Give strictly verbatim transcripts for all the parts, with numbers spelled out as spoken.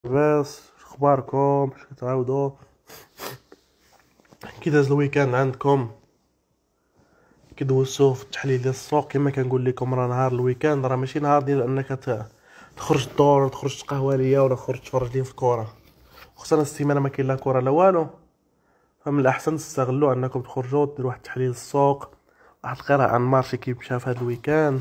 بس اخباركم؟ اش كتعاودوا؟ كي داز الويكاند عندكم؟ كي دوزتوه في التحليل ديال السوق؟ كما كنقول لكم، راه نهار الويكاند راه ماشي نهار ديال انك ت- تخرج الدور ولا تخرج تقهوى ليا ولا تخرج تفرج لي في الكره. خصنا السيمانه ما كاين لا كره لا والو، فمن الاحسن تستغلوا انكم تخرجوا ديروا واحد التحليل السوق، واحد القراءه عن المارشي كيف مشى في هذا الويكاند.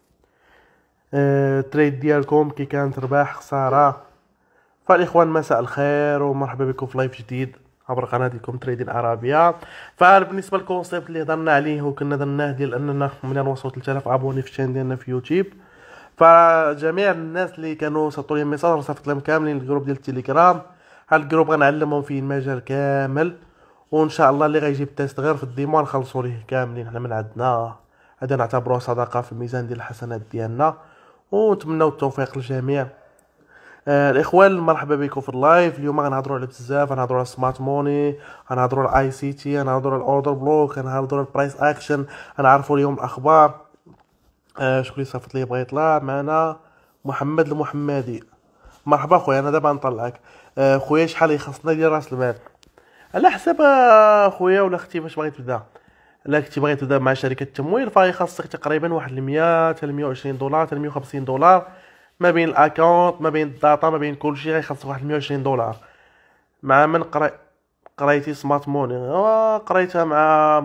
اه التريد ديالكم كي كانت رباح خساره. فالاخوان مساء الخير ومرحبا بكم في لايف جديد عبر قناتكم تريدين عربيه. فبالنسبه للكونسيبت اللي هضرنا عليه وكنا درناه ديال اننا ملي نوصلوا ثلاثة آلاف ابوني في الشان ديالنا في يوتيوب، فجميع الناس اللي كانوا صيفطوا لي ميساج صيفط لهم كاملين الجروب ديال التليجرام. هاد الجروب غنعلمهم فيه المجال كامل، وان شاء الله اللي غيجيب التيست غير في الديمو نخلصوا ليه كاملين حنا من عندنا. هذا نعتبروه صدقه في الميزان ديال الحسنات ديالنا، ونتمنوا التوفيق للجميع. آه الاخوان مرحبا بكم في اللايف. اليوم غنهضروا على بزاف، غنهضروا على سمارت موني، غنهضروا على اي سي تي، غنهضروا على الاوردر بلوك، غنهضروا على البرايس اكشن، غنعرفوا اليوم الاخبار. آه شكون اللي صيفط لي بغا يطلع معنا؟ محمد المحمدي. مرحبا خويا، انا دابا نطلعك. آه خويا شحال يخصنا ديال راس المال؟ على حسب آه، خويا ولا اختي باش باغي تبدا. الا كنتي باغي تبدا مع شركه التمويل فيخصك تقريبا واحد مية حتى مية وعشرين دولار حتى مية وخمسين دولار، ما بين الاكونت ما بين الداتا ما بين كلشي غيخصك واحد مية وعشرين دولار. مع من قري قريتي سمارت موني؟ آه، قريتها مع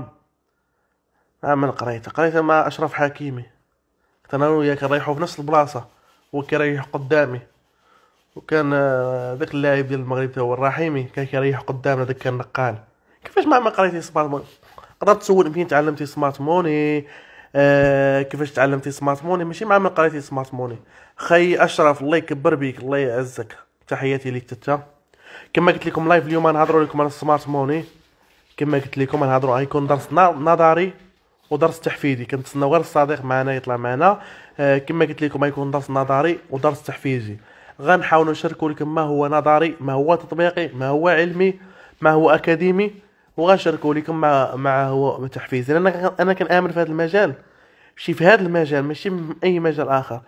مع من قريتها قريتها مع اشرف حكيمي. كنت انا وياه كنريحو في نفس البلاصه، هو كيريح قدامي، وكان آه، داك اللاعب ديال المغرب تا هو الرحيمي كان كيريح قدامنا، داك كان نقال. كيفاش مع ما قريتي سمارت موني؟ تقدر تسول فين تعلمتي سمارت موني. آه كيفاش تعلمتي سمارت موني؟ ماشي مع ما قريتي سمارت موني. خي اشرف الله يكبر بيك، الله يعزك، تحياتي ليك تتا. كما قلت لكم لايف اليوم غنهضروا لكم على السمارت موني. كما قلت لكم غنهضروا غيكون درس نا- نظري ودرس تحفيزي، كنتسناو غير الصديق معنا يطلع معنا. آه كما قلت لكم غيكون درس نظري ودرس تحفيزي. غنحاولوا نشاركوا لكم ما هو نظري، ما هو تطبيقي، ما هو علمي، ما هو اكاديمي، وغنشاركوا لكم مع مع هو تحفيزي، لان انا انا كنامن في هذا المجال. ماشي في هذا المجال، ماشي في اي مجال اخر.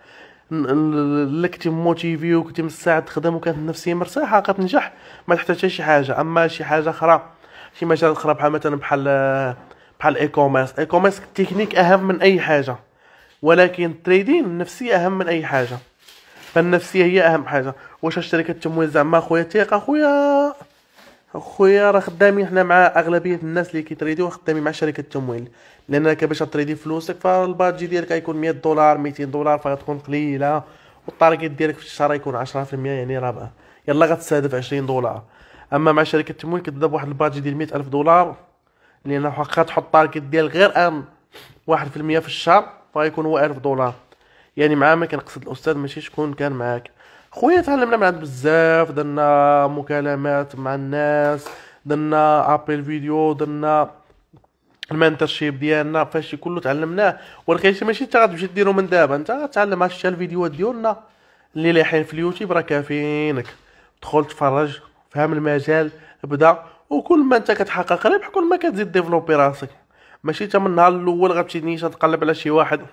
الا كنتي موتيفي وكنتي مستعد تخدم وكانت النفسيه مرتاحه غتنجح، ما تحتاج حتى شي حاجه. اما شي حاجه اخرى، شي مجال اخرى بحال مثلا بحال بحال الاي كوميرس، الاي كوميرس التكنيك اهم من اي حاجه، ولكن التريدين النفسيه اهم من اي حاجه. فالنفسيه هي اهم حاجه. واش الشركه التمويل زعما خويا ثقه؟ خويا خويا راه خدامين حنا مع اغلبيه الناس اللي كيتريديو خدامين مع شركه التمويل، لانك باش تريدي فلوسك فالبادجي ديالك غيكون مية دولار ميتين دولار، فغتكون قليله، والتارجت ديالك في الشهر يكون عشرة في المية، يعني راه يلا غتستهدف عشرين دولار. اما مع شركه التمويل كتبدا بواحد البادجي ديال مية الف دولار، لان واخا تحط التارجت ديالك غير ام واحد في المية في الشهر فغيكون هو ألف دولار. يعني مع ما كنقصد الاستاذ ماشي شكون كان معاك. خويا تعلمنا من عند بزاف، درنا مكالمات مع الناس، درنا ابل فيديو، درنا المنترشيب ديالنا، فهادشي كله تعلمناه. ولكن ماشي انت غتمشي ديرو من دابا، انت غتعلم هادشي الفيديوهات ديالنا اللي لايحين في اليوتيوب راه كافيينك. دخل تفرج، فهم المجال، ابدا. وكل ما انت كتحقق ربح كل ما كتزيد ديفلوبي راسك. ماشي انت من النهار الاول غتمشي نيشان تقلب على شي واحد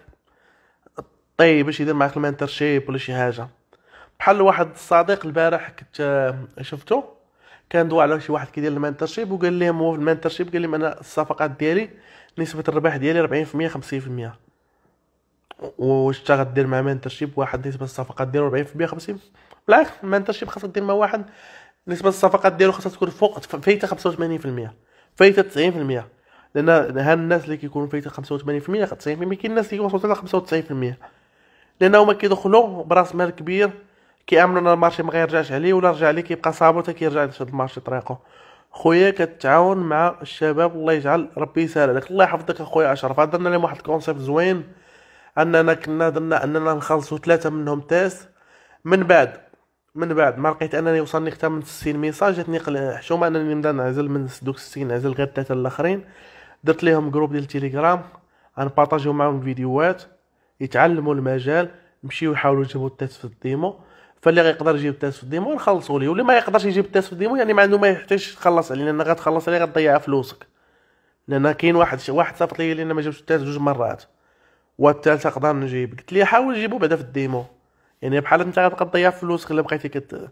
طيب باش يدير معاك المنترشيب ولا شي حاجه. بحال واحد الصديق البارح كنت شفتو كان دوا على شي واحد كيدير المنترشيب، وقال لهم هو في المنترشيب قال لهم انا الصفقات ديالي نسبه الربح ديالي أربعين في المية خمسين في المية. واش انت غدير مع منترشيب واحد نسبه الصفقات ديالو أربعين في المية خمسين؟ بالعكس، المنترشيب خاصك دير مع واحد نسبه الصفقات ديالو خاصها تكون فوق فايته خمسة وثمانين في المية فايته تسعين في المية. لان ها الناس اللي كيكونوا فايته خمسة وثمانين في المية تسعين في المية، كاين الناس اللي كيوصلوا حتى خمسة وتسعين في المية، لانه ما كيدخلوا براس مال كبير كيامنوا ان المارشي ما غيرجعش عليه، ولا رجع عليه كيبقى صابر حتى كيرجع لشاد المارشي طريقه. خويا كتعاون مع الشباب، الله يجعل ربي يسهل عليك، الله يحفظك اخويا اشرف. درنا لهم واحد الكونسيبت زوين، اننا كنا درنا اننا نخلصوا ثلاثه منهم تيست. من بعد من بعد ما لقيت انني وصلني اكثر من ستين ميساج، جاتني قل- حشومه انني نبدا نعزل من دوك ستين، نعزل غير ثلاثه الاخرين. درت لهم جروب ديال التليجرام غنبارطاجيو معاهم الفيديوهات يتعلموا المجال، يمشيو يحاولوا يجيبوا التيست في الديمو. فاللي غيقدر يجيب التيست في الديمو نخلصوا ليه، واللي ما يقدرش يجيب التيست في الديمو يعني ما عنده ما يحتاجش تخلص عليه، لان غتخلص عليه غتضيع فلوسك. لان كاين واحد واحد صيفط لي لان ما جابش التيست جوج مرات، والثالثه نقدر نجيب. قلت ليه حاول جيبو بعدا في الديمو، يعني بحال انت غتبقى تضيع فلوسك الا بقيتي كت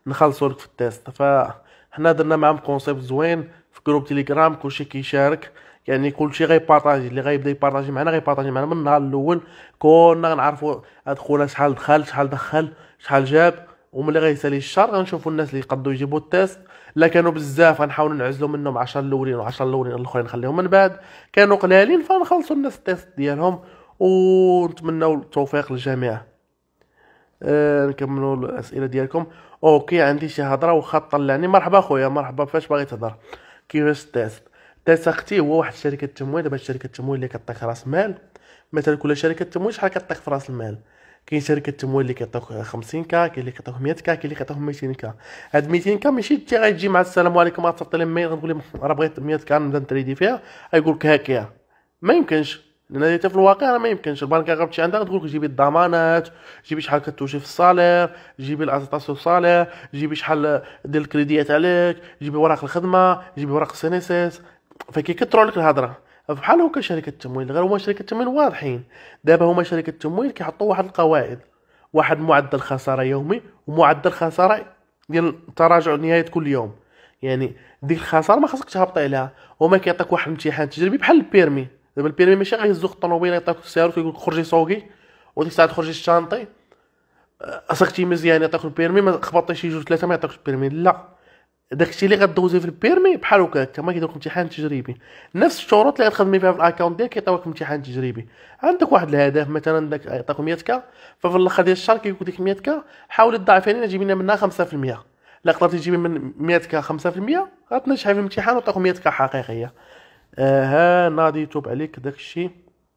نخلصوا لك في التيست. فحنا درنا معاهم كونسيبت زوين في جروب تيليجرام، كلشي كيشارك، يعني كلشي غيبارطاجي، اللي غيبدا يبارطاجي معنا غيبارطاجي معنا من النهار الاول. كنا غنعرفوا هاد خونا شحال دخل شحال دخل شحال جاب، وملي غيسالي الشهر غنشوفوا الناس اللي يقدروا يجيبوا التيست. لا كانوا بزاف غنحاولوا نعزلوا منهم عشرة الاولين و10 الاولين الاخرين نخليهم من بعد. كانوا قلالين فنخلصوا الناس التيست ديالهم، ونتمنوا التوفيق للجميع. أه نكملوا الاسئله ديالكم. اوكي عندي شي هضره وخا طلعني. مرحبا خويا، مرحبا، فاش باغي تهضر؟ كيفاش التيست؟ التيست اختي هو واحد شركه تمويل. دابا شركه التمويل اللي كتعطيك راس مال، مثلا كل شركه تمويل شحال كتعطيك في راس المال. كاين شركه تمويل اللي كيعطيوك خمسين كا، كاين اللي كيعطيوك مية كا، كاين اللي كيعطيوك ميتين كا. هاد ميتين كا ماشي انت غتجي مع السلام عليكم غتعطي لي مية غتقول لي راه بغيت مية كا نبدا نتريدي فيها، غيقول لك هاكيا. ما يمكنش، لان هذه في الواقع راه ما يمكنش. البنكه غتمشي عندها غتقول لك جيبي الضمانات، جيبي شحال كتوشي في الصالير، جيبي الاتاستاسيون صالير، جيبي شحال ديال الكريديات عليك، جيبي ورق الخدمه، جيبي ورق السينيسيس. فكيكثروا لك الهضره. بحال هكا شركه التمويل، غير هما شركه التمويل واضحين. دابا هما شركه التمويل كيحطوا واحد القواعد، واحد معدل خساره يومي ومعدل خساره ديال التراجع نهايه كل يوم. يعني ديك الخساره ما خاصك تهبط عليها. هما كيعطيك واحد الامتحان تجريبي بحال البيرمي. دابا البيرمي ماشي غيهزوك الطوموبيل يعطيك السيارة ويقول لك خرجي سوقي وديك الساعه تخرجي الشانطي سقتي مزيان يعطيك البيرمي، ما خبطتي شي جوج ثلاثه ما يعطيكش البيرمي. لا، داكشي اللي غدوزي في البيرمي بحال هكا حتى ما كيديروك امتحان تجريبي. نفس الشروط اللي غتخدمي فيها في الاكونت ديالك كيعطيوك امتحان تجريبي. عندك واحد الهدف مثلا داك يعطيك مية كا، ففي الاخر ديال الشهر كيقول ديك مية كا حاولي تضاعفي لنا جيبي لنا منها خمسة في المية. لا قدرتي تجيبي من مية كا خمسة في المية غتنجحي في الامتحان وتعطيك مية كا حقيقيه. آه ها ناضي يتوب عليك داكشي.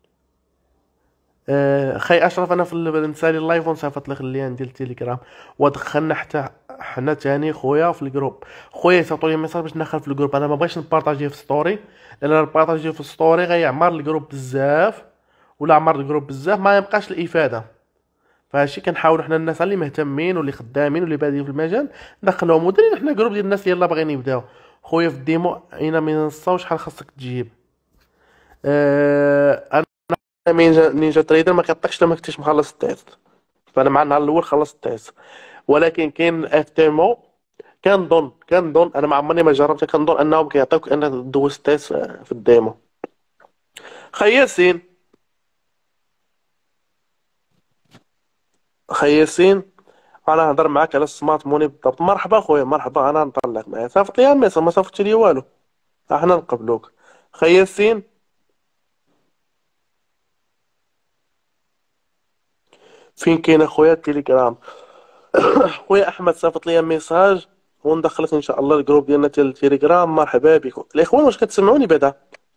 آه خي اشرف، انا في ال- نسالي اللايف ونصيفط لك اللين ديال التليجرام ودخلنا حتى حنا تاني خويا في الجروب. خويا صيفطوا لي ميساج باش ندخل في الجروب. انا ما بغيتش نبارطاجيه في ستوري، لان نبارطاجيه في ستوري غيعمر الجروب بزاف، ولا عمر الجروب بزاف ما يبقاش الافاده. فهادشي كنحاولوا حنا الناس اللي مهتمين واللي خدامين واللي بادئين في المجال ندخلوهم، ودرنا حنا جروب ديال الناس يلاه باغيين يبداو. خويا في الديمو اين منصه وشحال خاصك تجيب؟ آه انا نينجا, نينجا تريدر ما كيعطيكش لما كنتيش مخلص التيست. فانا مع النهار الاول خلصت التيست، ولكن كاين اف تيمو كنظن كنظن انا ما عمرني ما جربتها، كنظن انهم كيعطيوك انك دوز التيست في الديمو. خي ياسين، خي ياسين، انا نهضر معاك على السمارت موني بالضبط. مرحبا خويا، مرحبا، انا نطلع معايا. صيفط لي ميساج ما صيفطتش لي والو، احنا نقبلوك. خي ياسين، فين كاين اخويا التليجرام؟ خويا احمد صيفط لي ميساج وندخلك ان شاء الله الجروب ديالنا ديال التليجرام. مرحبا بكم الاخوان، واش كتسمعوني بعدا؟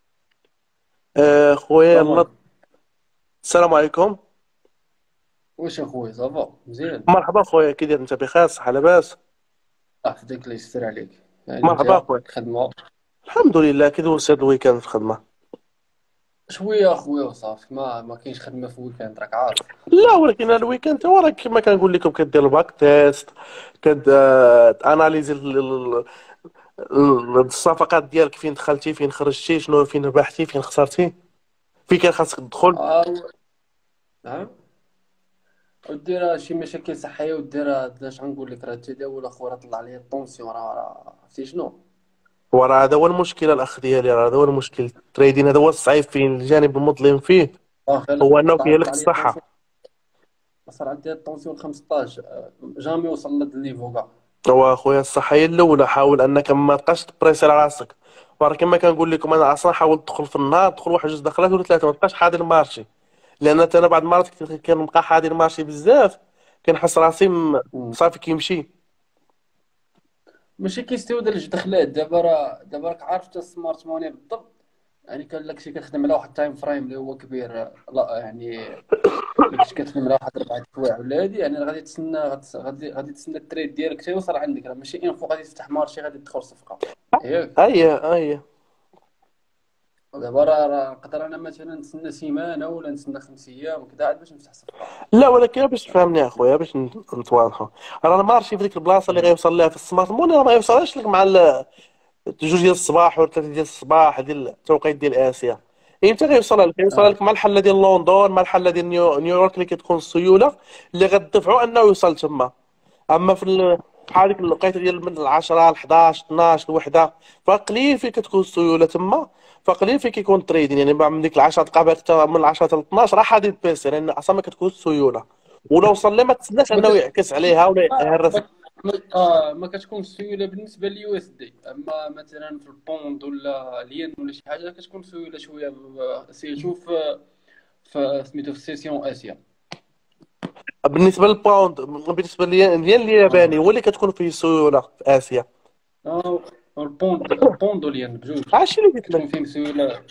آه خويا السلام يلا. عليكم. السلام عليكم. واش اخويا صافا مزيان؟ مرحبا خويا، كي داير انت؟ بخير صحه لاباس؟ اه فداك الله يستر عليك. يعني مرحبا انت خويا، خدمه الحمد لله. كي دوزت هاد الويكاند في الخدمه؟ شويه اخويا وصافي، ما ما كاينش خدمه في ويكاند راك عارف. لا ولكن هاد الويكاند هو راك كما كنقول لكم كدير الباك تيست، كد آه، اناليزي ال- ال- ال- الصفقات ديالك، فين دخلتي فين خرجتي، شنو فين ربحتي فين خسرتي، فين كان خاصك تدخل. اه و- نعم. ودير شي مشاكل صحيه، ودير اش غنقول لك، راه التداول اخويا راه طلع لي الطونسيون، راه راه عرفتي شنو. وراه هذا هو المشكله الاخ ديالي، راه هذا هو المشكل. التريدين هذا هو الصعيب فيه، الجانب المظلم فيه واخا لا، هو انه طلع كيهلك طلع لي الطونسيون، الصحه. صار عندي الطونسيون خمسطاش، آه، جامي وصل لهاد الليفو كاع. هو اخويا الصحه هي الاولى. حاول انك ما تبقاش تبريسي على راسك. وراه كما كنقول لكم انا اصلا حاول تدخل في النهار، تدخل واحد جوج دخلات ولا ثلاثه، ما تبقاش حاضر المارشي. لان انا بعض المرات كنت كنبقى حاضر المارشي بزاف، كنحس راسي م- مم. صافي كيمشي. ماشي كيستيو ديال الدخلات دابا، راه دابا راك عارف حتى السمارت موني بالضبط. يعني كان لك شي كتخدم على واحد التايم فريم اللي هو كبير، لا يعني الا كنت كتخدم على واحد اربعة سوايع ولا هادي، يعني غادي تسنى غادي غادي غادي تسنى التريد ديالك حتى يوصل عندك، راه ماشي انفو غادي تفتح مارشي غادي تدخل صفقه ياك. اييه اييه. دابا راه راه نقدر انا مثلا نتسنى سيمانه ولا نتسنى خمس ايام وكذا عاد باش نفتح صفقه. لا ولكن باش تفهمني اخويا، باش نت- نتواضحوا، راه المارشي في ديك البلاصه اللي مم. غيوصل لها في السمارت موني راه ما يوصلش لك مع ال- جوج ديال الصباح ولا ثلاثه ديال الصباح ديال التوقيت ديال اسيا. امتى غيوصل لك؟ غيوصل اه لك مع الحله ديال لندن، مع الحله ديال نيو... نيويورك اللي كتكون السيوله اللي غتدفعوا انه يوصل تما. اما في ال... بحال ديك الوقيته ديال من العشرة ل حداش اثناش الوحده، فقليل فين كتكون السيوله تما، فقليل فين كيكون التريدين. يعني من ديك العشرة دقائق حتى من العشرة حتى ل اثناش راه حادي البيسي، لان اصلا ما كتكون السيوله. ولا وصل لي ما تسناش ما انه ك- يعكس عليها ولا ما يهرس. ما ما آه ما كتكونش سيوله بالنسبه لليو اس دي، اما مثلا في البوند ولا الين ولا شي حاجه كتكون سيوله شويه ب- سيرتو في في سميتو في سيسيون اسيا. بالنسبه للباوند، بالنسبه لي ديال الياباني اه هو اللي كتكون فيه سيوله في اسيا. اه البوند البوند والين بجوج عرفتي اللي قلت كتكون لك، فيهم سيوله.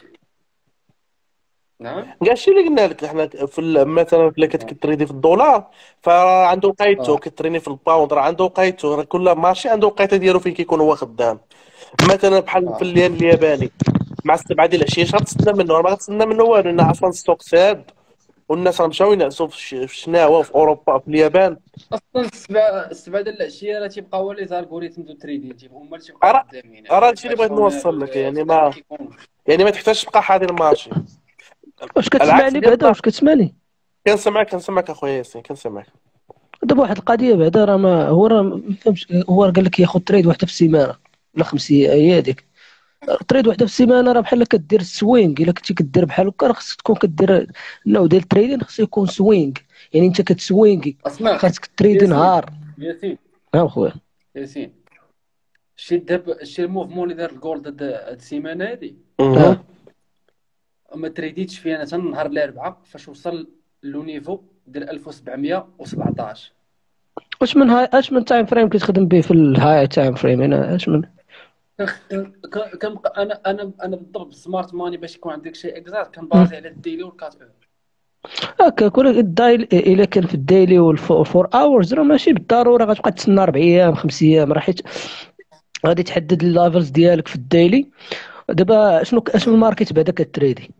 نعم. كاع الشيء اللي قلنا لك حنا في ال- مثلا الا كنت اه كتريدي في الدولار فراه عنده وقيته، اه كتريني في الباوند راه عنده وقيته، راه كل مارشي عنده وقيته ديالو فين كيكون هو خدام. مثلا بحال في اه اليان الياباني مع السبعه ديال العشيه اش غتسنى منه؟ راه ما غتسنى منه والو، لان اصلا السوق ساد والناس راه مشاو ينعسوا في الش- في الشناوه وفي اوروبا في اليابان. اصلا السبعه السبعه ديال العشيه راه تيبقى هو لي زالغوريثم دو تريدين تيبقى هما اللي تيبقاو راه خدامين، راه يعني هادشي اللي بغيت الاكسيونير نوصل لك، يعني والكذا ما ما كيكونوش. يعني ما تحتاجش تبقى حاضر المارشي. واش العكس كتسمعني ديال بعدا؟ الضغط. واش كتسمعني؟ كنسمعك كنسمعك اخويا ياسين، كنسمعك. دابا واحد القضيه بعدا، راه ما هو راه ما فهمش. هو قال لك ياخذ تريد واحده في السيمانه ولا خمس ايام، هي هذيك. تريد واحده في السيمانه راه بحال كدير السوينغ. الا كنتي كدير بحال هكا راه خصك تكون كدير النوع ديال التريدين، خصو يكون سوينغ. يعني انت كتسوينغي، اسمع خاصك تريدي ياسين، نهار. ياسين نعم خويا. ياسين شتي دابا شتي الموفمون اللي دار الجولد هاد هاد السيمانه هادي، اها. اه ما تريديتش فيه انا حتى نهار الاربعاء فاش وصل لو نيفو ديال ألف وسبعمية وسبعطاش. واش من هاي اش من تايم فريم كتخدم به في الهاي تايم فريم؟ انا اش من كنبقى كنبقى انا انا انا بالضبط بالسمارت ماني باش يكون عندك شيء اكزاكت مم. كنبازي على الديلي والكات اور. هكا كل الدايل الا كان في الديلي والفور اورز راه ماشي بالضروره غتبقى تسنى اربع ايام خمس ايام، راه حيت غادي تحدد الليفلز ديالك في الديلي. دابا شنو اشنو الماركت بعدا كتريدي؟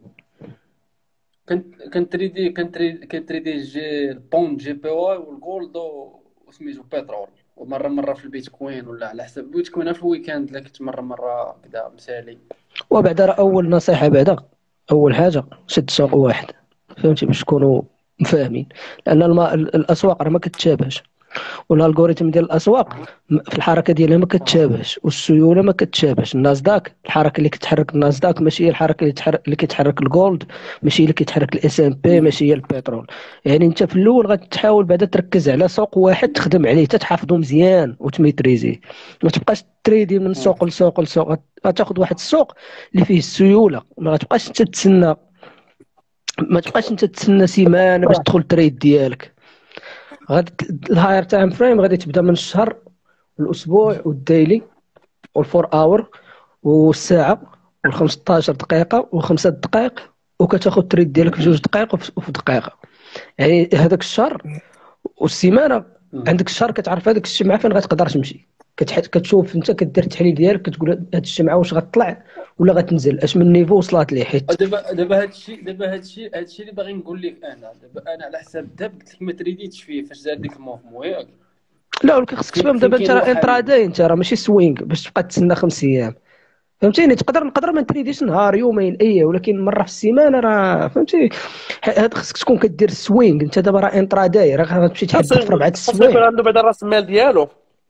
كنت كنتريدي كنتريدي كنتريدي جي البوند جي بي واي والجولد و- وسميتو بترول، ومره مره في البيتكوين ولا على حسب البيتكوين في الويكاند الا كنت مره مره كذا مسالي. وبعدا راه اول نصيحه بعدا، اول حاجه شد سوق واحد، فهمتي، باش تكونوا فاهمين. لان الم... الاسواق راه ما كتشابهش، والالغوريثم ديال الاسواق م- في الحركه ديالها ما كتشابهش، والسيوله ما كتشابهش. الناسداك الحركه اللي كتحرك الناسداك ماشي هي الحركه اللي تحرك اللي كيتحرك الجولد، ماشي هي اللي كيتحرك الاس ام بي، ماشي هي البترول. يعني انت في الاول غتحاول بعدا تركز على سوق واحد تخدم عليه حتى تحافظو مزيان وتميتريزيه. ما تبقاش تريدي من سوق لسوق لسوق. غتاخذ واحد السوق اللي فيه السيوله، ما غتبقاش انت تسنى، ما تبقاش انت تسنى سيمانه باش تدخل التريد ديالك. غادي الهاير تايم فريم غادي تبدا من الشهر والاسبوع والديلي والفور اور والساعه وال15 دقيقه وخمسة دقائق، وكتاخذ التريد ديالك في جوج دقائق وفي وفي دقيقه. يعني هذاك الشهر والسيمانه، عندك الشهر كتعرف هذاك الجمعه فين غتقدر تمشي. كتح... كتشوف انت كدير التحليل ديالك، كتقول هاد الجمعه واش غتطلع ولا غتنزل، اش من نيفو وصلت ليه. حيت دابا دابا هادشي دابا هادشي هادشي اللي باغي نقول لك انا دابا انا على حساب الذهب قلت لك ما تريديتش فيه فاش زاد ديك الموفمون ياك. لا، ولكن خصك فين تفهم فين دابا انت كاين راه واحد. انتراداي، انت راه ماشي سوينغ باش تبقى تسنى خمس ايام. فهمتيني؟ تقدر نقدر ما نتريديش نهار يومين اي، ولكن مره في السيمانه راه فهمتي. هاد خصك تكون كدير السوينغ. انت دابا راه انترا داي، راه غتمشي خاص تحدد في اربعه خاص يكون السوايع. عنده بعدا راس المال ديالو.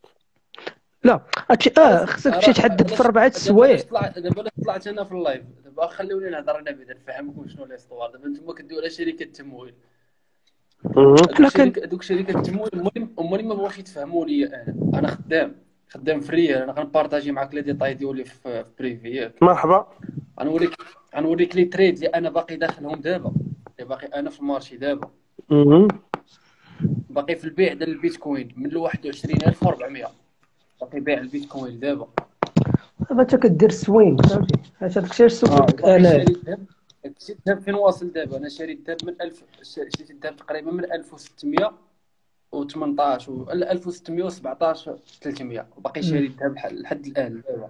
لا غتمشي اه أس- خصك تمشي راه تحدد في علاش اربعه دابا علاش السوايع. طلعت دابا علاش طلعت انا في اللايف دابا خليوني نهضر انا بعدا نفهمكم شنو ليستوار. دابا نتوما كدويو على شركه التمويل، مهم. هذوك حنا كان شركه هذوك شركه التمويل هما اللي هما اللي ما بغاوش يتفهموا لي انا انا خدام خدام فري. انا غنبارطاجي معاك لي ديتاي ديالي في في بريفي ياك. مرحبا. غنوريك غنوريك لي تريد اللي انا باقي داخلهم دابا، اللي باقي انا في المارشي دابا، مهم. باقي في البيع ديال البيتكوين من واحد وعشرين ألف وأربعمية، باقي بيع البيتكوين دابا. دابا انت كدير السوينغ، فهمتي. هذاك الشيء اه سولتك وباقي انا. شاري الذهب. شريت الذهب فين واصل دابا؟ انا شاري الذهب من ألف، شريت الذهب تقريبا من ألف وستمية وثمنطاش و ألف وستمية وسبعطاش ثلاثمية، وباقي شاري الذهب لحد الان دابا.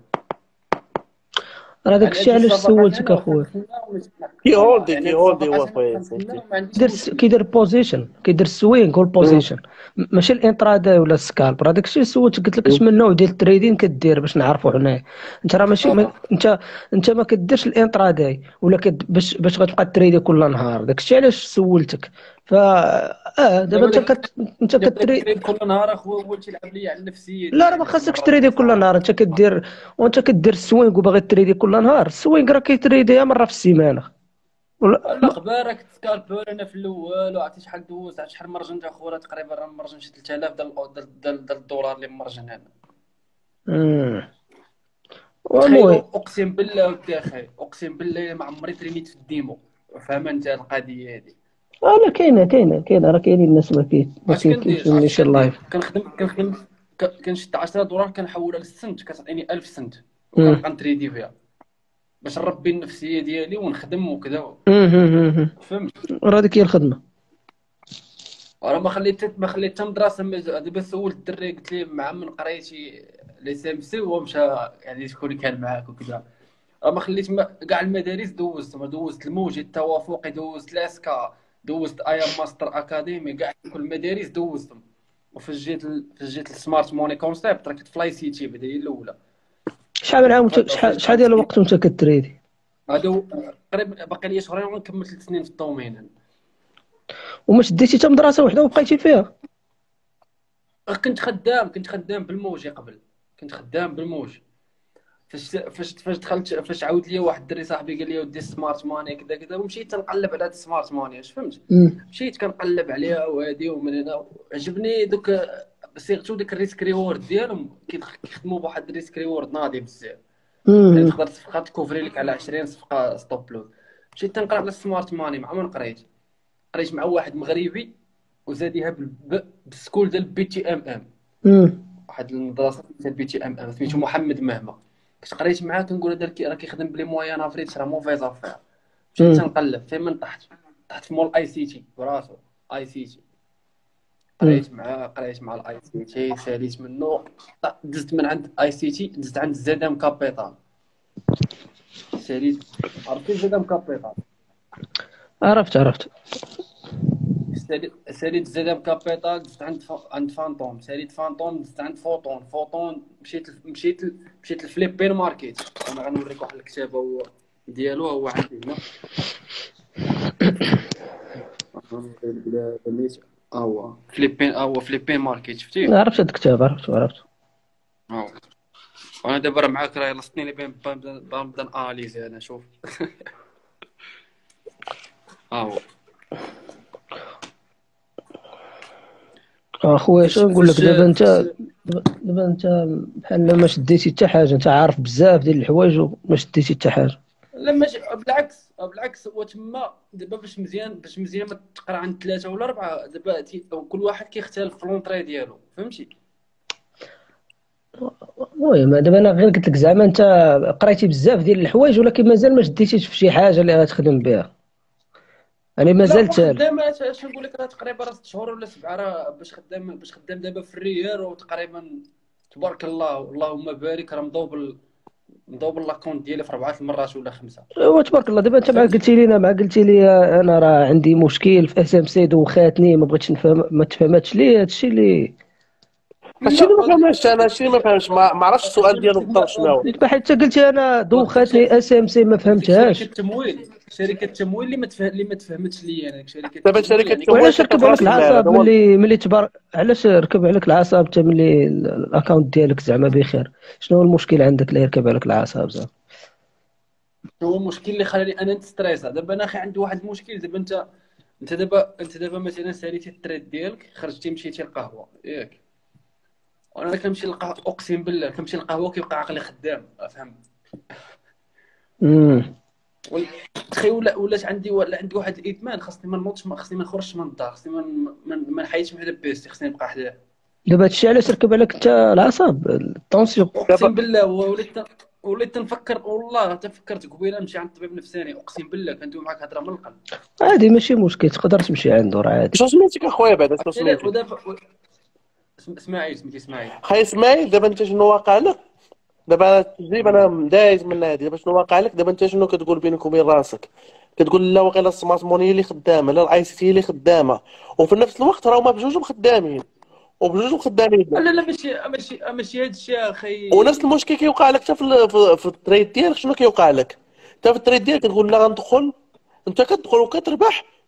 راه داك يعني الشيء هاد علاش الصفقات سولتك انا واخا اخويا. نتسنى ولا نتسنى. كي اه هولدي يعني كي هاد هولدي هو الصفقات انا اخويا واخا ياسين نتسنى فهمتي. وما عنديش كيدير س- مشكل. كيدير بوزيشن، كيدير السوينغ مهم. والبوزيشن، م- ماشي الانترا ولا السكالب. راه داك الشيء سولتك قلت لك اش مهم. من نوع ديال التريدين كدير باش نعرفوا حنايا. انت راه ماشي ما... اه انت انت ما كديرش الانترا داي ولا كد... باش باش غتبقى تريدي كل نهار. داك الشيء علاش سولتك. ف اه دابا انت كت... انت دابا كتري التريد كل نهار اخويا هو تيلعب لي على النفسيه لا راه ما ديالي، خاصكش مرات تريدي كل كتصاوب. نهار. انت كدير وانت كدير السوينغ وباغي تريدي كل نهار، السوينغ راه كيتريديها مره في السيمانه ولا لا غبارك تسكالبر انا في الاول، وعرفتي شحال دوزت، عرفتي شحال مرجنت اخويا؟ تقريبا راه مرجن شي ثلاثة آلاف ديال ديال ديال ديال الدولار اللي مرجن انا. امم وتخيلوا المهم. اقسم بالله ودي اخي، اقسم بالله ما عمري ترينيت في الديمو. فاهم انت القضيه هذه؟ اه لا كاينه كاينه كاينه راه كاينين الناس ما كي ما اش كندير عرفتي اش كيمشيونيش كندير؟ اللايف. كنخدم كنخدم ك- كنشد عشرة دولار كنحولها للسنت، كتعطيني ألف سنت امم وكنبقى نتريدي فيها باش نربي النفسيه ديالي ونخدم وكذا. امم فهمت؟ راه هذيك هي الخدمه. راه ما خليت ما خليت حتى مدرسه. ما- دابا سولت الدري قلت ليه مع من قريتي لي سي ام سي، هو مشى يعني شكون اللي كان معاك وكذا. راه ما خليت ما- كاع المدارس دوزت، ما دوزت الموجي التوافقي، دوزت لاسكا، دوزت ايام ماستر اكاديمي، كاع كل المدارس دوزتهم. وفي جيت ال... في جيت السمارت موني كونسيبت راه كنت فلاي سيتي بدا هي الاولى. شحال من عام وانت- وف- وفاش شحال شحال ديال دخلت الوقت وانت كتريدي؟ هذا هو- قريب باقي لي شهرين ونكمل ثلاث سنين في الدومين. وما شديتي حتى مدرسه وحده وبقيتي فيها؟ كنت خدام كنت خدام بالموجي قبل، كنت خدام بالموجي. فاش فاش فاش دخلت فاش عاود لي واحد الدري صاحبي قال لي ودي سمارت ماني كذا كذا، ومشيت تنقلب على هاد السمارت ماني. اش فهمت؟ امم مشيت كنقلب عليها وهادي ومن هنا عجبني دوك سيرتو ديك الريسك ريورد ديالهم، كيدخ- كيخدموا بواحد الريسك ريورد ناضي بزاف. يعني امم تقدر صفقه تكوفري لك على عشرين صفقه ستوب لوز. مشيت تنقرا على السمارت ماني مع من قريت قريت مع واحد مغربي وزاديها بال- بالسكول ديال بي تي ام ام، امم واحد المدرسه ديال بي تي ام ام سميتو محمد مهما. كنت قريت معاه كنقول هذا راه كيخدم بلي مويان افريج راه موفيز افير. مشيت امم تنقلب فين من طحت، طحت في مول اي سي تي براسو. اي سي تي امم قريت معاه قريت مع الاي سي تي، ساليت منه. دزت من عند اي سي تي دزت عند زدام كابيتال. ساليت، عرفتي زدام كابيتال؟ عرفت عرفت. ساليت ساليت زدام كابيتال، دزت عند ف... عند فانتوم. ساليت فانتوم دزت عند فوتون. فوتون مشيت ل... مشيت ل... مشيت لفليبين ماركيت. انا غنوريك واحد الكتابه هو ديالو هو عندي هنا. ها هو فليبين، ها هو فليبين ماركيت، شفتيه؟ عرفت هاد الكتاب، عرفت عرفت. ها هو. وانا دابا راه معاك راه لصتني لي بين بنبدا نبدا اناليزي انا. شوف ها هو اخويا فاش شنو نقول لك فاش دابا انت، فاش دابا دابا انت بحال ما شديتي حتى حاجه. انت عارف بزاف ديال الحوايج وما شديتي حتى حاجه. لا ماشي بالعكس بالعكس. هو تما دابا باش مزيان باش مزيان ما تقرا عند ثلاثه ولا اربعه. دابا تي- كل واحد كيختلف في لونطري ديالو، فهمتي؟ المهم دابا انا غير قلت لك زعما انت قريتي بزاف ديال الحوايج ولكن مازال ما شديتيش في شي حاجه اللي غتخدم بها، يعني لا مازال هو تالف. خدام. اش اش نقول لك؟ راه تقريبا راه ست شهور ولا سبعه راه باش خدام باش خدام دابا في الريال. وتقريبا تبارك الله اللهم بارك راه مضوبل مضوبل لاكونت ديالي في اربعه المرات ولا خمسه. ايوا تبارك الله. دابا انت مع فهمتي؟ قلتي لي مع قلتي لي انا راه عندي مشكل في اس ام سي دوخاتني ما بغيتش نفهم، ما تفهمتش لي هادشي اللي هادشي اللي لا ما هاد- فهمناش انا، هادشي اللي ما فهمش، ما ما عرفتش السؤال ديالو بالضبط شنو هو. دابا حتى قلتي انا قلت لك دوخاتني شركه اس ام سي ما قلت لك شركه فهمتهاش. تمويل شركه تمويل اللي ما تفهم اللي ما تفهمتش لي انا. شركه دابا تمويل شركه يعني التمويل وعلاش شركه ركب عليك راس المال، العصاب هذا هو. ملي ملي تبار؟ علاش ركب عليك العصاب حتى ملي ال- الاكونت ديالك زعما بخير؟ شنو هو المشكل عندك اللي يركب عليك العصاب زعما؟ هو المشكل اللي خلاني انا نستريسا. دابا انا اخي عندي واحد المشكل. دابا انت انت دابا انت دابا مثلا ساليتي التريد ديالك، خرجتي مشيتي للقهوه ياك. وانا كنمشي للقهوه اقسم بالله كنمشي للقهوه كيبقى عقلي خدام. فهم؟ امم وال- تخيل ولا ولات عندي ولا عندي واحد الادمان. خاصني ما نوضش، ما خاصني ما نخرجش من الدار، خاصني ما ما ما نحيدش من هذا البيستي، خاصني نبقى حداه. دابا هادشي علاش ركب عليك انت العصاب الطونسيون؟ اقسم بالله وليت وليت تنفكر. والله تفكرت قبيله نمشي عند الطبيب النفساني. اقسم بالله كندوي معاك هضره من القلب. عادي ماشي مشكل، تقدر تمشي عنده راه عادي. شنو سميتك اخويا بعدا؟ شنو عرفتي لا سميتك؟ ودابا اسم- اسماعيل سميتي اسماعيل. خاي اسماعيل، دابا انت شنو واقع لك؟ دابا انا التجربه انا دايز من هذه. دابا شنو واقع لك؟ دابا انت شنو كتقول بينك وبين راسك؟ كتقول لا واقيلا السمارت موني هي اللي خدامه، لا الاي سي تي هي اللي خدامه، وفي نفس الوقت راهما بجوجهم خدامين وبجوجهم خدامين. لا لا ماشي ماشي ماشي هذا الشيء اخي. ونفس المشكل كيوقع لك حتى في ال- في, في التريد ديالك. شنو كيوقع لك؟ انت في التريد ديالك كتقول لا غندخل، انت كتدخل وكتربح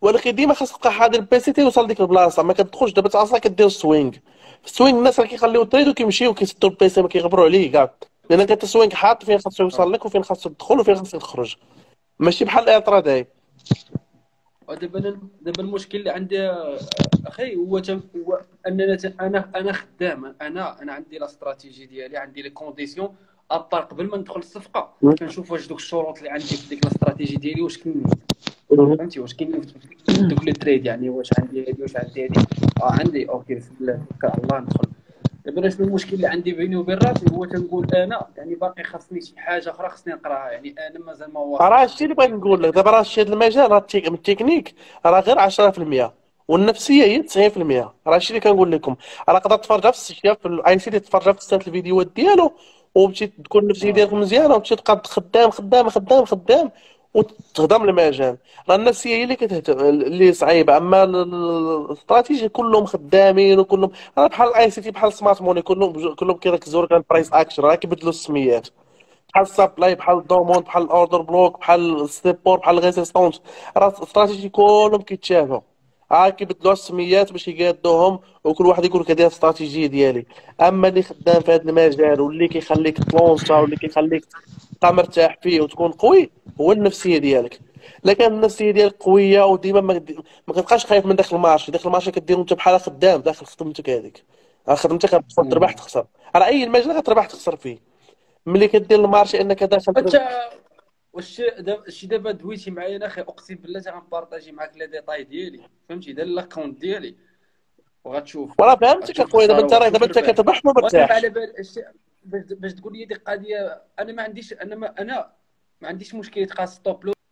ولكن ديما خاصك تبقى حاضر البيسي تيوصل ديك البلاصه، ما كتدخلش دابا تعصا كدير السوينغ. في السوينغ الناس راه كيخليو تريد وكيمشيو كيسدوا البيسي ما كيغبروا عليه كاع، لان انت السوينغ حاط فين خاصو اه. يوصل لك وفين خاصو تدخل وفين خاصك تخرج، ماشي بحال الاعتراض. ودابا انا دابا المشكل اللي عندي آه، اخي هو تم- هو اننا ت- انا انا خدام، انا انا عندي لا استراتيجي ديالي، عندي لي كونديسيون ابار قبل ما ندخل الصفقه كنشوف واش دوك الشروط اللي عندي في ديك الاستراتيجي ديالي واش كاينين، فهمتي واش كاينين في دوك لي تريد، يعني واش عندي هادي واش عندي هادي. اه عندي اوكي بسم الله توكل على الله ندخل. دابا انا شنو المشكل اللي عندي بيني وبين راسي، هو تنقول انا يعني باقي خاصني شي حاجه اخرى خاصني نقراها، يعني انا مازال ما راه واصلش هادشي اللي بغيت نقول لك دابا، راه هادشي هاد المجال راه التيك- من التكنيك راه غير عشرة في المية، والنفسيه هي تسعين في المية. راه هادشي اللي كنقول لكم، راه تقدر تفرجها في السيشيال في الاي سي دي، تفرجها في ستات الفيديوهات ديالو، وتمشي تكون النفسيه اه. ديالك مزيانه، وتمشي تبقى خدام خدام خدام خدام وتهضم المجال. راه النفسيه هي اللي كتهتم اللي صعيبه، اما ال- ال- الاستراتيجي كلهم خدامين وكلهم راه بحال الاي سي تي بحال سمارت موني، كلهم كلهم كيركزوا على البرايس اكشن، راه كيبدلوا السميات بحال سابلاي بحال دوموند بحال اوردر بلوك بحال ستيبور بحال ريزيستونس، راه استراتيجي كلهم كيتشابهوا، ها كيبدلوا السميات باش يقادوهم، وكل واحد يقول لك هذه الاستراتيجيه ديالي. اما اللي خدام في هذا المجال واللي كيخليك تلونسا واللي كيخليك تبقى مرتاح فيه وتكون قوي هو النفسيه ديالك. لكن النفسيه ديالك قويه وديما ما, كد- ما كتبقاش خايف من داخل المارشي، داخل المارشي كدير انت بحال خدام داخل خدمتك هذيك، راه خدمتك غتدخل تربح مم. تخسر، راه اي المجال غتربح تخسر فيه. ملي كدير المارشي انك داخل انت تربح. واش دابا شي دابا دويتي معايا انا اخي، اقسم بالله غنبارطاجي معاك لي ديتاي ديالي، فهمتي ديال لاكونت ديالي، وغتشوف وراه فهمتك غتشوف اخويا، دابا الخساره انت راه دابا وغتشوف انت الربح. كتربح وما وانا ما مرتاحش. على بال الشيء باش باش تقول لي دي القضيه، انا ما عنديش انا ما انا ما عنديش مشكل تقاس ستوب لو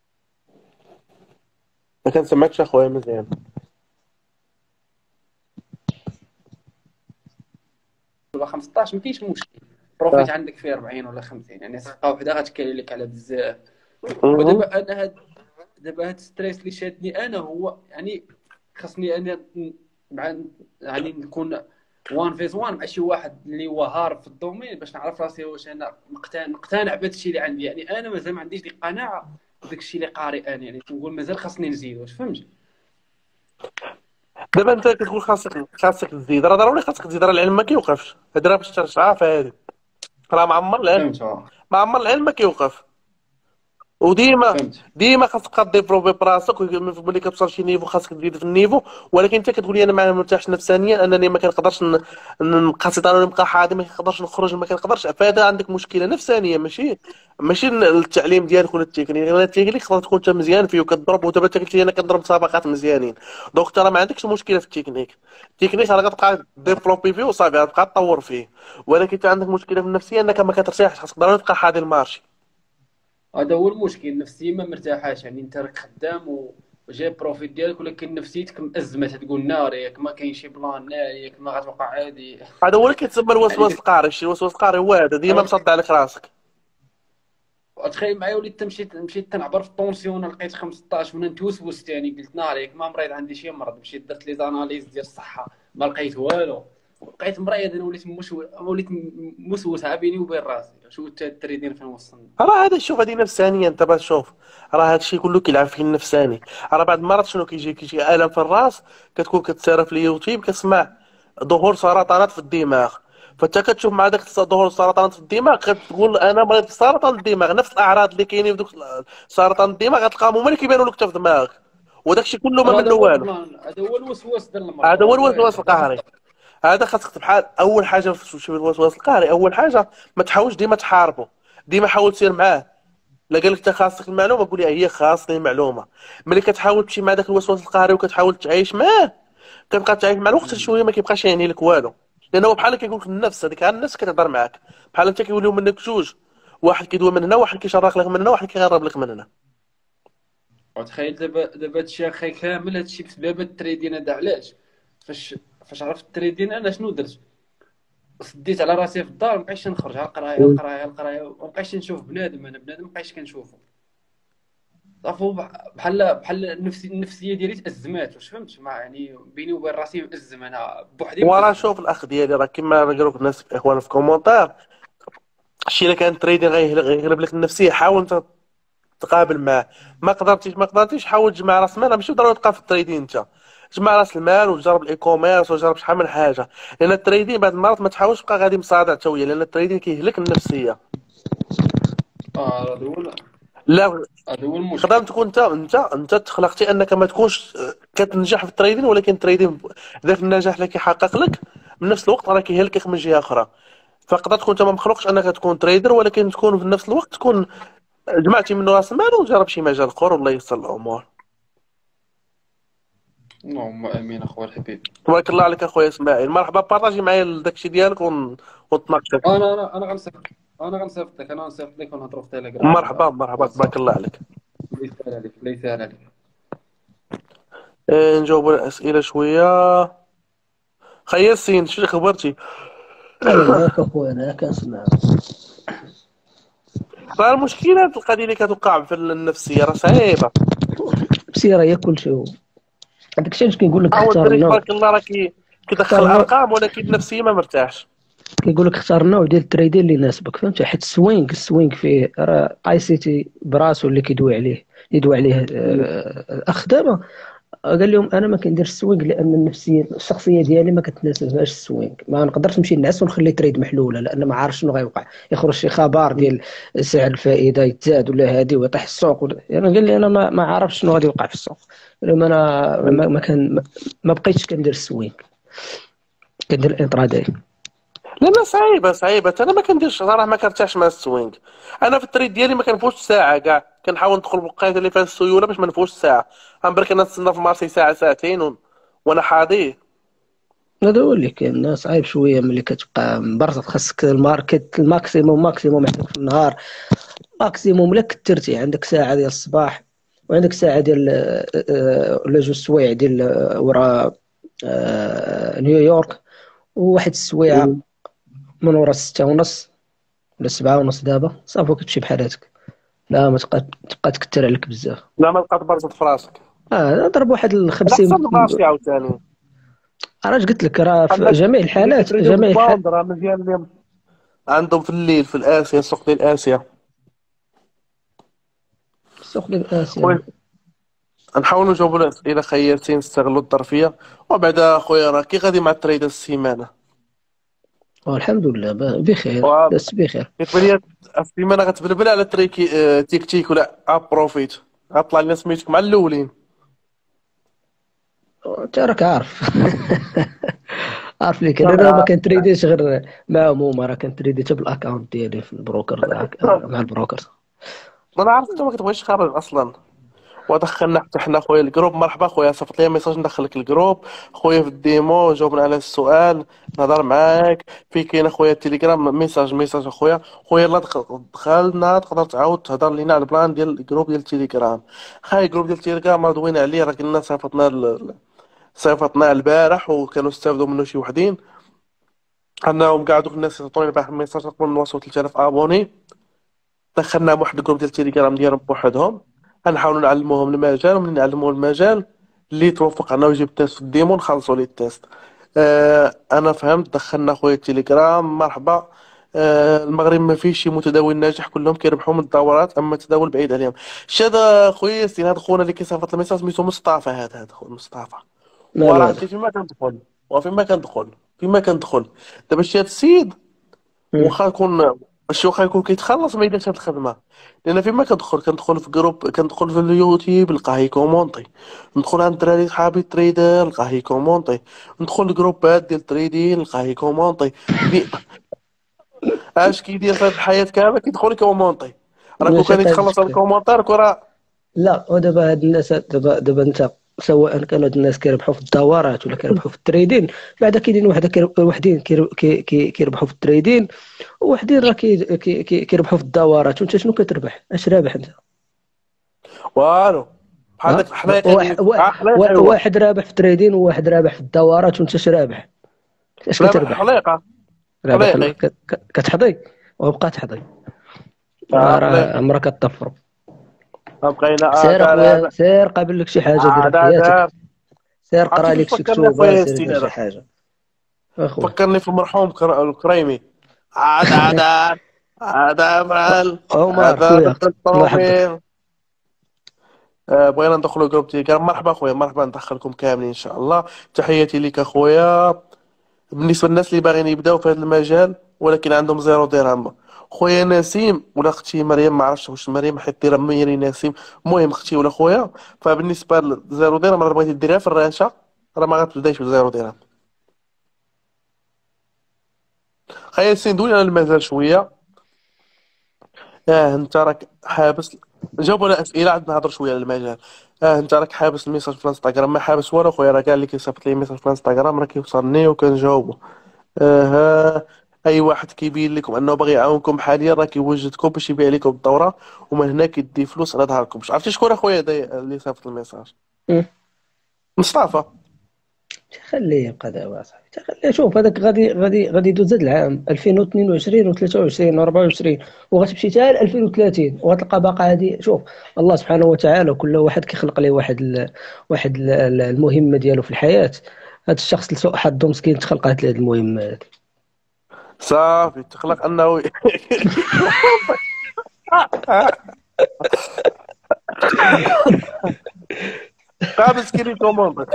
ما كنسمعكش اخويا مزيان. ولا خمسطاش، ما كاينش مشكل، بروفيت اه. عندك فيه أربعين ولا خمسين، يعني صفقه وحده غتكالي لك على بزاف. مهم. ودابا انا هاد دابا هاد ستريس اللي شادني انا هو يعني خاصني انا ن- مع يعني نكون وان فيز وان مع شي واحد اللي هو هارب في الدومين باش نعرف راسي واش انا مقتنع مقتنع بهذا الشيء اللي عندي، يعني انا مازال ما عنديش ديك القناعه بداك الشيء اللي قاري انا، يعني تنقول مازال خاصني نزيد، واش فهمت. دابا انت كتقول خاصك خاصك تزيد، راه ضروري خاصك تزيد، راه العلم ما كيوقفش، هادي راه باش ترجعها فهادي، راه معمر العلم، فهمت اه. معمر العلم ما كيوقف. وديما فهمت. ديما خاصك تبقى ديفلوبي براسك، وملي كتوصل شي نيفو خاصك تزيد في النيفو. ولكن انت كتقول لي انا ما مرتاحش نفسانيا، انني ما كنقدرش ن- نبقى سيطره نبقى حاضر، ما كنقدرش نخرج، ما كنقدرش، فهذا عندك مشكله نفسانيه، ماشي ماشي التعليم ديالك ولا التكنيك، ولا التكنيك تقدر تكون انت مزيان فيه وكتضرب، ودابا انت قلت لي انا كنضرب مسابقات مزيانين، دونك انت راه ما عندكش مشكله في التكنيك، التكنيك راه غتبقى ديفلوبي فيه وصافي غتبقى تطور فيه. ولكن انت عندك مشكله في النفسيه، انك ما كترتاحش، خاصك ضروري تبقى حاضر المارشي. هذا هو المشكل، نفسيا ما مرتاحاش، يعني انت راك خدام و- وجايب بروفيت ديالك، ولكن نفسيتك مأزمه، تقول ناري ياك ما كاين شي بلان، ناري ياك ما غتوقع عادي. هذا هو اللي كيتسمى يعني الوسواس داك القهري، الشيء الوسواس القهري هو هذا، ديما انا مصدع لك راسك. تخيل معايا وليت مشيت مشيت تنعبر في الطونسيون، لقيت خمسطاش وانا نتوسوس ثاني، قلت ناري ياك ما مريض، عندي شي مرض، مشيت درت لي زاناليز ديال الصحه ما لقيت والو، بقيت مريض، انا وليت مش وليت م- موسوس عا بيني وبين راسي، شوف حتى التريدين فين وصلنا. راه هذا شوف هذه نفسانيه، انت باش تشوف، راه هذا الشيء كله كيلعب فيه النفساني. راه بعض المرات شنو كيجي كيجي الم في الراس، كتكون كتسارى في اليوتيوب كتسمع ظهور سرطانات في الدماغ، فانت كتشوف مع داك ظهور السرطانات في الدماغ كتقول انا مريض بسرطان الدماغ، نفس الاعراض اللي كاينين في دوك سرطان الدماغ غتلقاهم هما اللي كيبانوا لك حتى في دماغك، وداك الشيء كله ما راه هذا منه هو والو. البلان، هذا هو الوسواس ديال المرض، هذا راه هو هو الوسواس هذا باش. القهري. هذا خاصك بحال اول حاجه في شوف الوسواس القهري، اول حاجه ما تحاولش ديما تحاربه، ديما حاول تسير معاه. لا قال لك انت خاصك المعلومه قول لي هي خاصني المعلومه. ملي كتحاول تمشي مع داك الوسواس القهري وكتحاول تعيش معاه، كتبقى تعيش مع الوقت مم. شويه ما كيبقاش يعني لك والو، لانه هو بحال كيقول لك النفس هذيك، ها النفس كتهضر معاك، بحال انت كيوليو منك جوج، واحد كيدوي من هنا، واحد كيشرق لك من هنا، واحد كيغرب لك من هنا. وتخيل دابا دابا هادشي اخي كامل، هادشي بسبب التريدين هذا، علاش فاش فاش عرفت التريدين انا شنو درت، سديت على راسي في الدار، مابقيتش نخرج، على القرايه القرايه القرايه، ومابقيتش نشوف بنادم، انا بنادم مابقيتش كنشوفه، صافي هو بح- بحال بحال النفسي النفسيه ديالي تأزمات، واش فهمت، مع يعني بيني وبين راسي مأزم، انا بوحدي وراه مأزم. شوف الاخ ديالي راه كيما قالوا لك الناس اخوان في كومونتير، الشيء اللي كان تريدين غيغلب لك النفسيه، حاول انت تقابل معاه. ما قدرتيش ما قدرتيش حاول تجمع راس مال، ماشي ضروري تبقى في التريدين انت، جمع راس المال وجرب الاي كوميرس وجرب شحال من حاجه، لان التريدين بعض المرات ما تحاولش تبقى غادي مصادع تويه، لان التريدين كيهلك النفسيه. اه هذا هو ال- لا هذا هو المشكل. تقدر تكون انت انت انت تخلقتي انك ما تكونش كتنجح في التريدين، ولكن التريدين ذاك النجاح اللي كيحقق لك من نفس الوقت راه كيهلكك من جهه اخرى. فقدر تكون انت ما مخلوقش انك تكون تريدر، ولكن تكون في نفس الوقت تكون جمعتي منه راس المال وجرب شي مجال اخر والله ييسر الامور. اللهم امين اخويا الحبيب. تبارك الله عليك اخويا اسماعيل، مرحبا بارطاجي معايا داكشي ديالك ون... ونتناقشوا. انا انا انا غنصيفط انا غنصيفط لك انا غنصيفط لك ونهضروا في تيليجرام مرحبا ولا مرحبا واتساب. تبارك الله عليك. الله يسهل عليك الله يسهل عليك. إيه، نجاوب على الاسئله شويه. خير ياسين شنو خبرتي؟ انا معاك اخويا، انا كنسمع. راه المشكله هاد القضيه اللي كتوقع في النفسيه راه صعيبه. بسيره هي كل شيء. هذاك الشيء كيقول لك هو اختار الدري النوع، تبارك الله راه كي كيدخل اختار النوع، ارقام ولكن النفسيه ما مرتاحش. كيقول لك اختار النوع ديال التريدين اللي يناسبك، فهمتي؟ حيت السوينغ السوينغ فيه راه اي سي تي براسو اللي كيدوي عليه، يدوي عليه آه، الاخ دابا قال لهم انا ما كنديرش السوينغ لان النفسيه الشخصيه ديالي ما كتناسبهاش السوينغ، ما نقدرش نمشي نعس ونخلي تريد محلوله لان ما عارف شنو غيوقع، يخرج شي خبر ديال سعر الفائده يتزاد ولا هادي ويطيح السوق ولا... يعني قال لي انا ما, ما عارفش شنو غادي يوقع في السوق. قال لهم انا ما, ما كان ما, ما بقيتش كندير السوينغ، كندير الانتراداي. لان صعيبه صعيبه انا ما كنديرش صراحه، ما كنرتاحش مع السوينغ. انا في التريد ديالي ما كنفوتش ساعه كاع، كنحاول ندخل بالوقيته اللي فيها السيوله باش ما نفوتش ساعه. غنبرك انا نتسنى في مارسي ساعه ساعتين و... وانا حاضي. هذا هو اللي كاين، صعيب شويه ملي كتبقى مبرزط، خاصك الماركت الماكسيموم ماكسيموم عندك في النهار، ماكسيموم لا كثرتي عندك ساعه ديال الصباح وعندك ساعه ديال آه، آه، ولا جوج سوايع ديال آه، ورا آه، نيويورك، وواحد السويعه من ورا ستة ونص ولا سبعة ونص دابا صافي كتمشي بحالاتك، لا ما تبقى تبقى تكثر عليك بزاف. لا ما تبقى تبرزط في راسك. اه ضرب واحد ال على خمسين. حسب الراسي عاوتاني. راه قلت لك راه في عندك جميع اللي الحالات كيتريديو جميع الحالات. بالباوند راه مزيان اليوم. عندهم في الليل في الاسيا، سوق ديال اسيا. السوق ديال اسيا. نحاولوا نجاوبوا على الاسئله خيرتي، نستغلوا الظرفيه. وبعدا خويا راه كي غادي مع التريد السيمانه. والحمد لله ب- بخير بس بخير. كتبان لي السيمانه غتبلبل على تريكي اه تيك تيك ولا اب بروفيت. غطلع لنا سميتك مع الاولين. انت راك عارف عارف لي كان انا ما كنتريديش غير معهم هما، راه كنتريدي حتى بالاكونت ديالي في البروكر مع البروكر. انا عرفت انت ما كتبغيش تخرج اصلا. ودخلنا حتى حنا خويا الجروب. مرحبا خويا، صيفط لي ميساج ندخلك الجروب خويا في الديمو، جاوبنا على السؤال، نهضر معاك في كاين خويا التليجرام. ميساج ميساج اخويا خويا يلا دخل- دخلنا تقدر تعاود تهضر لينا على البلان ديال الجروب ديال التليجرام. خاي الجروب ديال التليجرام راه دوينا عليه، راه كنا صيفطنا ال- صيفطناه البارح وكانوا استافدوا منه شي وحدين. انهم كاع دوك الناس يعطوني البارح ميساج قبل نوصلوا ثلاثة آلاف ابوني. دخلنا واحد الجروب ديال التليجرام ديالهم بوحدهم. غنحاولوا نعلموهم المجال، ومن نعلموا المجال اللي توفق عنا ويجيب التيست في الديمو نخلصوا ليه التيست. آه انا فهمت. دخلنا خويا التليجرام مرحبا. آه المغرب ما فيش شي متداول ناجح، كلهم كيربحوا من الدورات، اما التداول بعيد عليهم. شي هذا خويا ياسين، هذا خونا اللي كيصيفط الميساج سميتو مصطفى، هذا هذا خويا مصطفى. مالو وراه هذا؟ عرفتي فيما كندخل وفيما كندخل فيما كندخل دابا شي هاد السيد مم. واخا يكون شي واخا يكون كيتخلص ما يديرش هاد الخدمه. لان فيما كندخل كندخل في جروب، كندخل في اليوتيوب نلقاه يكومونطي، ندخل عند الدراري صحابي تريدر نلقاه يكومونطي، ندخل الجروبات ديال التريدين نلقاه يكومونطي. بي... اش كيدير في هاد الحياه كامله كيدخل يكومونطي. راه كون ماشي كان قادر يتخلص هاد تفكر. الكومونتير كون راه لا ودابا هاد الناس دابا دابا انت سواء كانوا هاد الناس كيربحوا في الدورات ولا كيربحوا في التريدين، بعدا كاينين واحد كير- وحدين كير- كي- كي- كيربحوا في التريدين، ووحدين راه كي- كي- كي- كيربحوا في الدورات. وانت شنو كتربح؟ اش رابح انت؟ والو. بحال داك ها الحليقه اللي واحد وا- اه حليقه وا- هو. واحد رابح في التريدين وواحد رابح في الدورات، وانت اش رابح؟ اش رابح كتربح؟ حليقه. رابح ال- حليقي. ك- ك- كتحظي وبقى تحظي. اه راه راه حليقي. عمرك كطفروا. بقينا اه سير دار اخويا هذا. سير قابل لك شي حاجه اه ديرها في دار حياتك، دار. سير قرا عرفتي لك فاش شي فكرني كتوبه، اخويا سير ياسين دير شي هذا؟ حاجه اخويا. فكرني في المرحوم كر- الكريمي. عاد عاد عاد عاد عمران. عمر هذا خويا بدل الله يحفظك، الطوموبيل. آه، بغينا ندخلوا جروب تيليجرام. مرحبا خويا، مرحبا، ندخلكم كاملين ان شاء الله. تحياتي ليك اخويا. بالنسبه للناس اللي باغيين يبداو في هذا المجال ولكن عندهم زيرو درهم، خويا نسيم ولا اختي مريم، ما عرفتش واش مريم حيت ديرها ميري نسيم، المهم اختي ولا خويا، فبالنسبه لزيرو درهم راه بغيتي ديرها في الرانشه راه ما غتبدايش بزيرو درهم. خلينا ندوي على المجال شويه. اه انت راك حابس، جاوب على اسئله عاد نهضر شويه على المجال. اه انت راك حابس الميساج في الانستغرام، ما حابس والو خويا، راه كاع اللي كيصيفط لي ميساج في الانستغرام راه كيوصلني وكنجاوبو. اه اي واحد كيبين لكم انه باغي يعاونكم حاليا راه كيوجدكم باش يبيع لكم الدوره، ومن هنا كيدي فلوس على ظهركم. عرفتي شكون اخويا دا- اللي صيفط الميساج؟ مم. مصطفى. خليه يبقى دابا اصاحبي، خليه. شوف هذاك غادي غادي غادي يدوز هاد العام ألفين واثنين وعشرين و23 و24 وغتمشي حتى ل ألفين وثلاثين وغتلقى باقا هادي. شوف الله سبحانه وتعالى كل واحد كيخلق ليه واحد ال... واحد ال- ال- المهمه ديالو في الحياه. هذا الشخص لسوء حظه مسكين تخلقات لهاد المهمه هادي. صافي تخلق انه قابل كيري كوموند.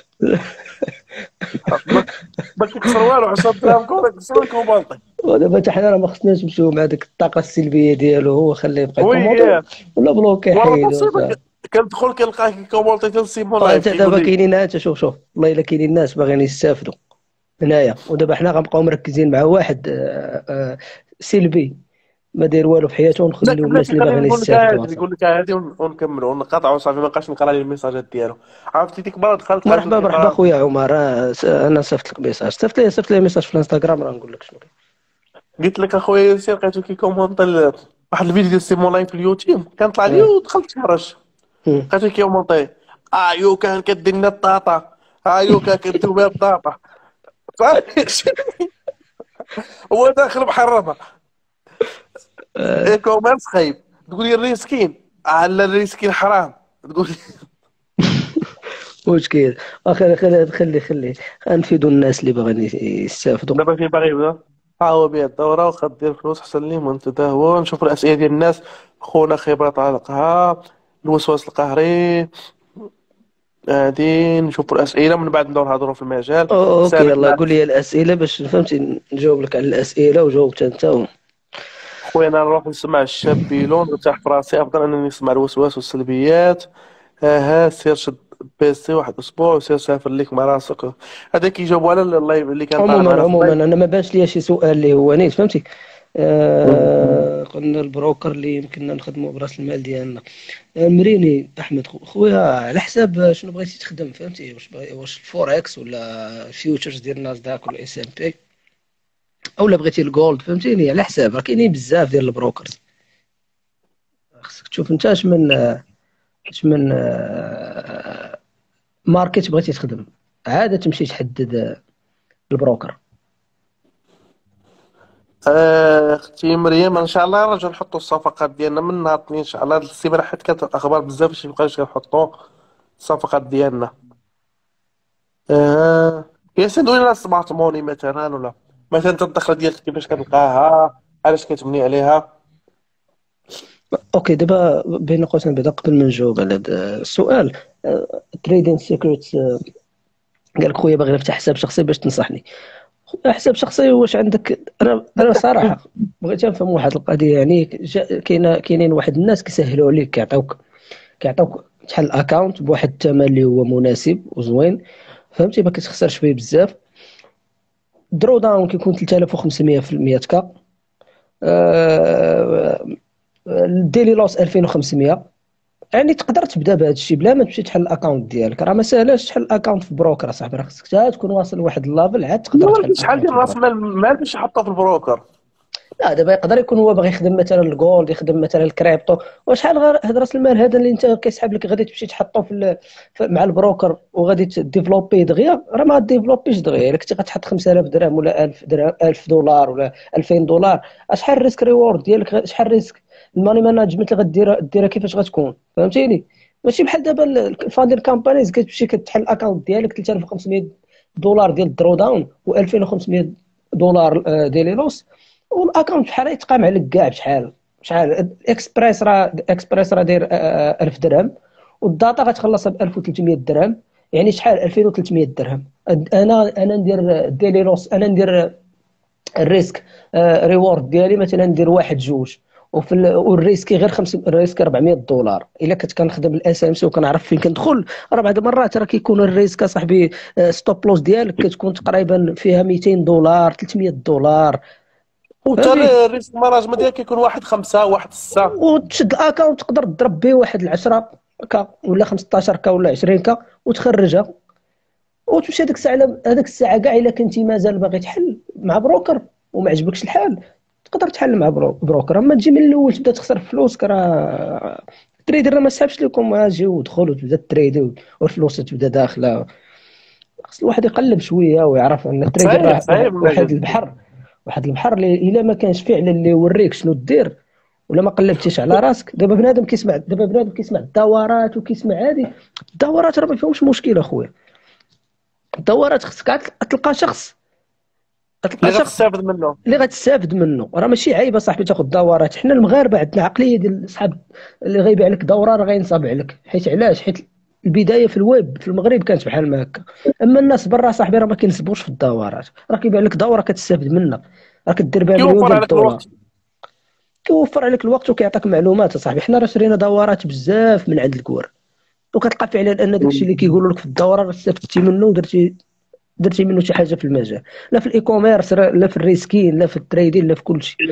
ما ما كيخسر والو، عشرة دراهم كوره كيخسر الكوموند. ودابا حتى حنا راه ما خصناش نمشيو مع ديك الطاقه السلبيه ديالو، هو خليه يبقى وي يكومونتي ياه. ولا بلوكي والله حيدو تصيبك صافي. كندخل كنلقاه كيكومونتي تنسيمون لايف حتى كيقول دابا لي. كاينين ناس، شوف شوف والله الا كاينين ناس باغيين يستافدوا هنايا، ودابا حنا غنبقاو مركزين مع واحد آه، آه، سلبي ما داير والو في حياته، لا ونخليو الناس بلاتي اللي خليني باغيين نقول لك يستافدوا هادي، اصاحبي. نقول لك هادي ون- ونكملوا ونقطعوا صافي، ما بقاش نقرا لي الميساجات ديالو. عرفتي ديك المره دخلت خرجت مرحبا مرحبا الكاميرا، خويا عمر، آه، س- انا صيفط لك ميساج، صيفط لي صيفط لي ميساج في الانستغرام راه نقول لك شنو كاين. قلت لك اخويا ياسين لقيتو كيكومونطي ال- واحد الفيديو ديال سيمون لايف في اليوتيوب، كان طلع لي اه. ودخلت نتفرج. مم. لقيتو كيكومونطي ايو كان كدير لنا الطاطا، ايو كان كدير بها الطاطا. صافي. هو داخل محرمه آه، اي كوميرس خايب، تقول لي الريسكين على الريسكين حرام، تقول لي. واش كاين؟ آه، خلي خلي خلي خلي غنفيدوا الناس اللي باغيين يستافدوا. دابا فين باغي يبدا؟ ها هو بيع الدورة وخدير فلوس أحسن ليه وأنت تا هو. نشوف الأسئلة ديال الناس. خونا خبرة طالقها، الوسواس القهري، غادي نشوف الأسئلة من بعد ندور نهضروا في المجال. أو- اوكي سالك يلا مع قول لي الاسئله باش فهمتي نجاوب لك على الاسئله، وجاوبت انت و... خويا، أنا نروح نسمع الشاب بيلون نرتاح في راسي أفضل أنني نسمع الوسواس والسلبيات. ها ها سير شد بيسي واحد أسبوع وسير سافر ليك مع راسك. هذا كيجاوبوا على اللايف اللي كان طالع عموما معنا في عموما اللايف. انا ما بانش ليا شي سؤال اللي هو نيت فهمتي. آه قلنا البروكر اللي يمكننا نخدموا براس المال ديالنا. آه، مريني احمد خو- خويا على حساب شنو بغيتي تخدم فهمتي، واش بغي- واش الفوركس ولا فيوتشرز ديال ناسداك ولا اس ام بي، اولا بغيتي الجولد فهمتيني، على حساب راه كاينين بزاف ديال البروكرز. خصك تشوف انت اش من اش من آه، ماركت بغيتي تخدم، عاد تمشي تحدد آه، البروكر. آه، اختي مريم ان شاء الله نرجعو نحطوا الصفقات ديالنا من نهار الاثنين ان شاء الله. هاد السيمانه حيت كانت الاخبار بزاف باش مبقاش كنحطوا الصفقات ديالنا. آه. ياسين دوينا السمارت موني مثلا، ولا مثلا انت الدخله ديالك كيفاش كتلقاها، علاش كتبني عليها. اوكي دابا بين قوسين بعدا قبل ما نجاوب على هذا السؤال، تريدين سيكريتس قال لك خويا باغي نفتح حساب شخصي باش تنصحني. خويا حساب شخصي واش عندك؟ انا انا صراحه بغيت نفهم واحد القضيه، يعني جا- كاينه كاينين واحد الناس كيسهلوا عليك، كيعطيوك كيعطيوك تحل اكونت بواحد الثمن اللي هو مناسب وزوين فهمتي، ما كتخسرش فيه بزاف. درو داون كيكون ثلاثة آلاف وخمسمية في المية كا، آه، الديلي لوس ألفين وخمسمية. يعني تقدر تبدا بهذا الشيء بلا ما تمشي تحل الاكونت ديالك، راه ما ساهلاش تحل اكونت في بروكر اصاحبي، راه خصك حتى تكون واصل لواحد الليفل عاد تقدر تحل ولكن شحال اكونت ديال في راس بروكر. المال مال باش يحطها في البروكر؟ لا دابا يقدر يكون هو باغي يخدم مثلا الجولد، يخدم مثلا الكريبتو، وشحال غير هاد راس المال هذا اللي انت كيسحب لك غادي تمشي تحطه في, ال- في مع البروكر وغادي تديفلوبي دغيا، راه ما ديفلوبيش دغيا. الا كنتي غتحط خمسة آلاف درهم ولا ألف درهم ألف دولار ولا ألفين دولار، شحال الريسك ريورد ديالك غ- شحال الريسك الماني ماناجمنت اللي غديرها ديرها كيفاش غتكون فهمتيني. ماشي بحال دابا الفاندر كامبانيز كتمشي كتحل الاكونت ديالك ثلاثة آلاف وخمسمية دولار ديال الدرو داون و2500 دولار آه، ديلي لوس، والاكونت بحال يتقام عليك كاع بشحال شحال. اكسبريس راه اكسبريس راه داير آه، ألف درهم، والداتا غتخلصها ب ألف وثلاثمية درهم، يعني شحال ألفين وثلاثمية درهم. انا انا ندير ديلي لوس، انا ندير الريسك آه ريورد ديالي مثلا ندير واحد جوج، وفي ال... والريسكي غير خمسة، الريسك أربعمية دولار. الا كنت كنخدم الاس ام سي وكنعرف فين كندخل، راه بعض المرات راه كيكون الريسك صاحبي ستوب لوس ديالك كتكون تقريبا فيها ميتين دولار ثلاثمية دولار، وتا فهمتي. الريسك ماناجمنت ديالك كيكون واحد خمسة واحد ستة. وتشد الاكونت تقدر تضرب به واحد العشرة كا ولا خمسطاش كا ولا عشرين كا وتخرجها، وتمشي هذيك الساعه. هذيك الساعه كاع الا كنتي مازال باغي تحل مع بروكر وما عجبكش الحال، تقدر تحل مع برو- بروكر. اما تجي من الاول تبدا تخسر فلوسك، راه التريدر ما سحبش لكم اجي ودخل وتبدا تريدي والفلوس تبدا داخله. خص الواحد يقلب شويه ويعرف ان التريدر صعيب راه صعيب واحد المجال. البحر، واحد البحر اللي الا ما كانش فعلا اللي يوريك شنو دير ولا ما قلبتيش على راسك. دابا بنادم كيسمع، دابا بنادم كيسمع الدورات وكيسمع هادي الدورات، راه ما فيهمش مشكل اخويا. الدورات خصك عاد تلقى شخص، تلقى اللي شخص غتستافد منه. اللي غتستافد منه. راه ماشي عيب صاحبي تاخذ دورات. حنا المغاربه عندنا عقليه ديال صحاب اللي غيبيع لك دوره راه غينصب عليك. حيت علاش؟ حيت البدايه في الويب في المغرب كانت بحال ما هكا. اما الناس برا صاحبي راه ما كينصبوش في الدورات، راه كيبيع لك دوره كتستافد منها، راه كدير بها مليون كيوفر ديال عليك الدولار. الوقت. كيوفر عليك الوقت وكيعطيك معلومات صاحبي. حنا راه شرينا دورات بزاف من عند الكوار، وكتلقى فعلا ان داكشي اللي كيقولوا لك في الدوره راه استفدتي منه ودرتي درتي منه شي حاجه في المجال، لا في الاي كوميرس لا في الريسكين لا في التريدين لا في كل شيء.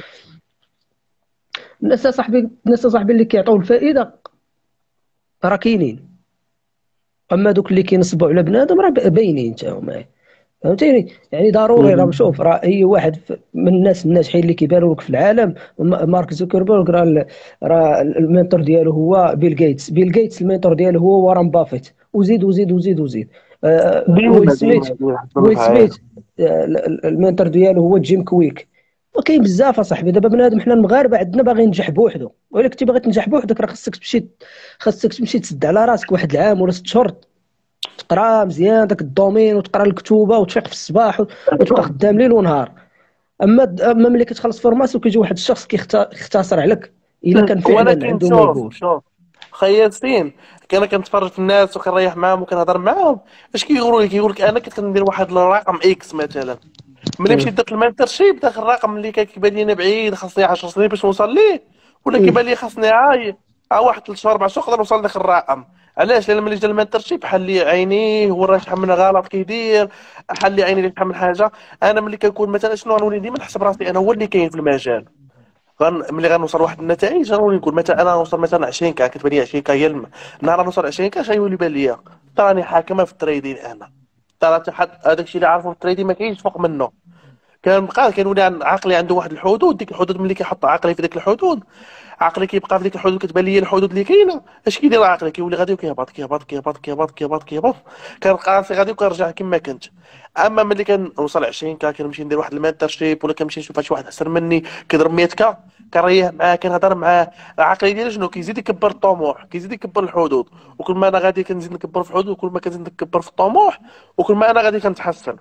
الناس صاحبي الناس صاحبي اللي كيعطيو الفائده راه كاينين، اما دوك اللي كينصبوا على بنادم راه باينين حتى هما، فهمتيني. يعني ضروري راه شوف، راه اي واحد من الناس الناجحين اللي كيبانوا لك في العالم، م- مارك زوكربيرغ راه ال- راه المينتور ديالو هو بيل غيتس، بيل غيتس المينتور ديالو هو وارن بافيت، وزيد وزيد وزيد وزيد. آه، ويل ديما سميث، ديما ديما حضروا ويل في عيال. سميث آه، ال- ال- المينتور ديالو هو جيم كويك. وكاين بزاف اصاحبي. دابا بنادم حنا المغاربه عندنا باغي ينجح بوحدو، وإلا كنتي باغي تنجح بوحدك راه خصك تمشي، خصك تمشي تسد على راسك واحد العام ولا ست شهور، تقرا مزيان داك الدومين وتقرا الكتوبه وتفيق في الصباح وتبقى خدام ليل ونهار. اما اما ملي كتخلص فورماسيون كيجي واحد الشخص كيختصر عليك الا كان فعلا ولكن عنده ما شوف يقول. شوف خيي ياسين، انا كنتفرج في الناس وكنريح معاهم وكنهضر معاهم، اش كيقولوا لي؟ كيقول لك انا كنت كندير واحد الرقم اكس مثلا، ملي مم. مشيت درت المنترشيب داك الرقم اللي كان كيبان لي انا بعيد خاصني عشر سنين باش نوصل ليه، ولا مم. كيبان لي خاصني عاي ها واحد ثلاث شهور اربع شهور نقدر نوصل لذاك الرقم. علاش؟ لان ملي جا المنترشيب حل لي عينيه هو راه شحال من غلط كيدير، حل لي عيني شحال من حاجه. انا ملي كنكون مثلا شنو غنولي ديما نحسب راسي انا هو اللي كاين في المجال. غن... ملي غنوصل لواحد النتائج غنولي نقول مثلا انا غنوصل مثلا عشرين كا، كتبان لي عشرين كا هي الم... نهار غنوصل عشرين كا غيولي يبان ليا تراني حاكمه في التريدين. انا ترى حد هذاك الشيء اللي عارفه في التريدين ما كاينش فوق منه. كنبقى كنولي عن- عقلي عنده واحد الحدود، ديك الحدود ملي كيحط عقلي في ديك الحدود، عقلي كيبقى في ديك الحدود كتبان لي الحدود اللي كاينه. اش كيدير عقلي؟ كيولي غادي وكيهبط كيهبط كيهبط كيهبط كيهبط كيهبط، كنلقى راسي غادي وكنرجع كما كنت. اما ملي كنوصل عشرين كا كنمشي ندير واحد المانترشيب ولا كنمشي نشوف شي واحد احسن مني كيضرب مية كا، كنريح معاه كنهضر معاه، العقلي ديالي شنو كيزيد يكبر الطموح كيزيد يكبر الحدود، وكل ما انا غادي كنزيد نكبر في الحدود وكل ما كنزيد نكبر في الطموح وكل ما انا غادي كنتحسن.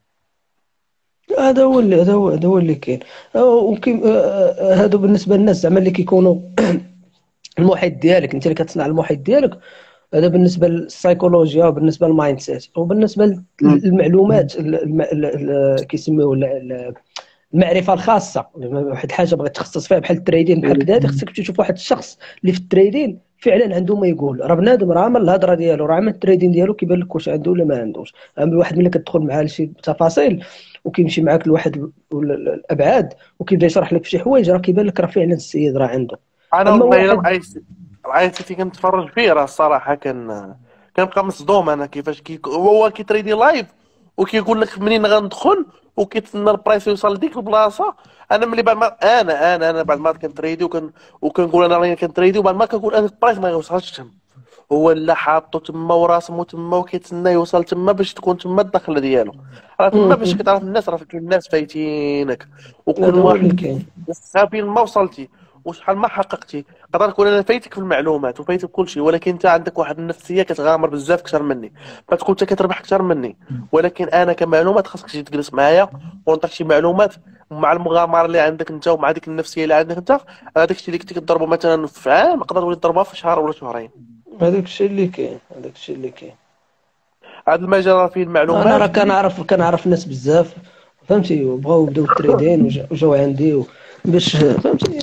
هذا هو اللي هذا هو هذا هو اللي كاين. آه، وكي آه، آه، هادو بالنسبه للناس زعما اللي كيكونوا المحيط ديالك، انت اللي كتصنع المحيط ديالك. هذا بالنسبه للسيكولوجيا وبالنسبه للمايند سيت وبالنسبه للمعلومات ال- الم- ال- ال- كيسميوه ال- ال- المعرفه الخاصه. واحد الحاجه بغيت تخصص فيها بحال التريدين بحال كذا، هذه خصك تشوف واحد الشخص اللي في التريدين فعلا عنده ما يقول. راه بنادم راه عامل الهضره ديالو، راه عامل التريدين ديالو كيبان لك واش عنده ولا ما عندوش. اما واحد ملي كتدخل معاه لشي تفاصيل وكيمشي معاك لواحد ال- ال- الابعاد وكيبدا يشرح لك في شي حوايج، راه كيبان لك راه فعلا السيد راه عنده. انا اما والله الا واحد الاي سي الاي سي تي كنتفرج فيه راه الصراحه كان كنبقى مصدوم انا كيفاش كي هو كيتريدي لايف وكيقول لك منين غندخل وكيتسنى البرايس يوصل لديك البلاصه. انا ملي بعد ما انا انا انا بعد ما كنتريدي وكن وكنقول انا راني كنتريدي وبعد ما كنقول انا البرايس ما يوصلش تم، هو لا حاطو تما وراسمو تما وكيتسنى يوصل تما باش تكون تما الدخله ديالو. راه م- تما باش م. كتعرف الناس راه الناس فايتينك، وكل هذا هو واحد اللي كيف كاين. فين ما وصلتي وشحال ما حققتي. قدر تكون انا فايتك في المعلومات وفايتك كل شيء، ولكن انت عندك واحد النفسيه كتغامر بزاف اكثر مني، فتكون انت كتربح اكثر مني. ولكن انا كمعلومات خاصك تجي تجلس معايا ونعطيك شي معلومات مع المغامره اللي عندك انت ومع ديك النفسيه اللي عندك انت. هذاك الشيء اللي كنت كتضربه مثلا في عام نقدر نولي نضربها في شهر ولا شهرين. هذاك الشيء اللي كاين، هذاك الشيء اللي كاين. هذا المجال راه فيه انا راه المعلومات. كنعرف كنعرف ناس بزاف فهمتي، وبغاو يبداو التريدين وجا- وجاو عندي و- باش فهمتي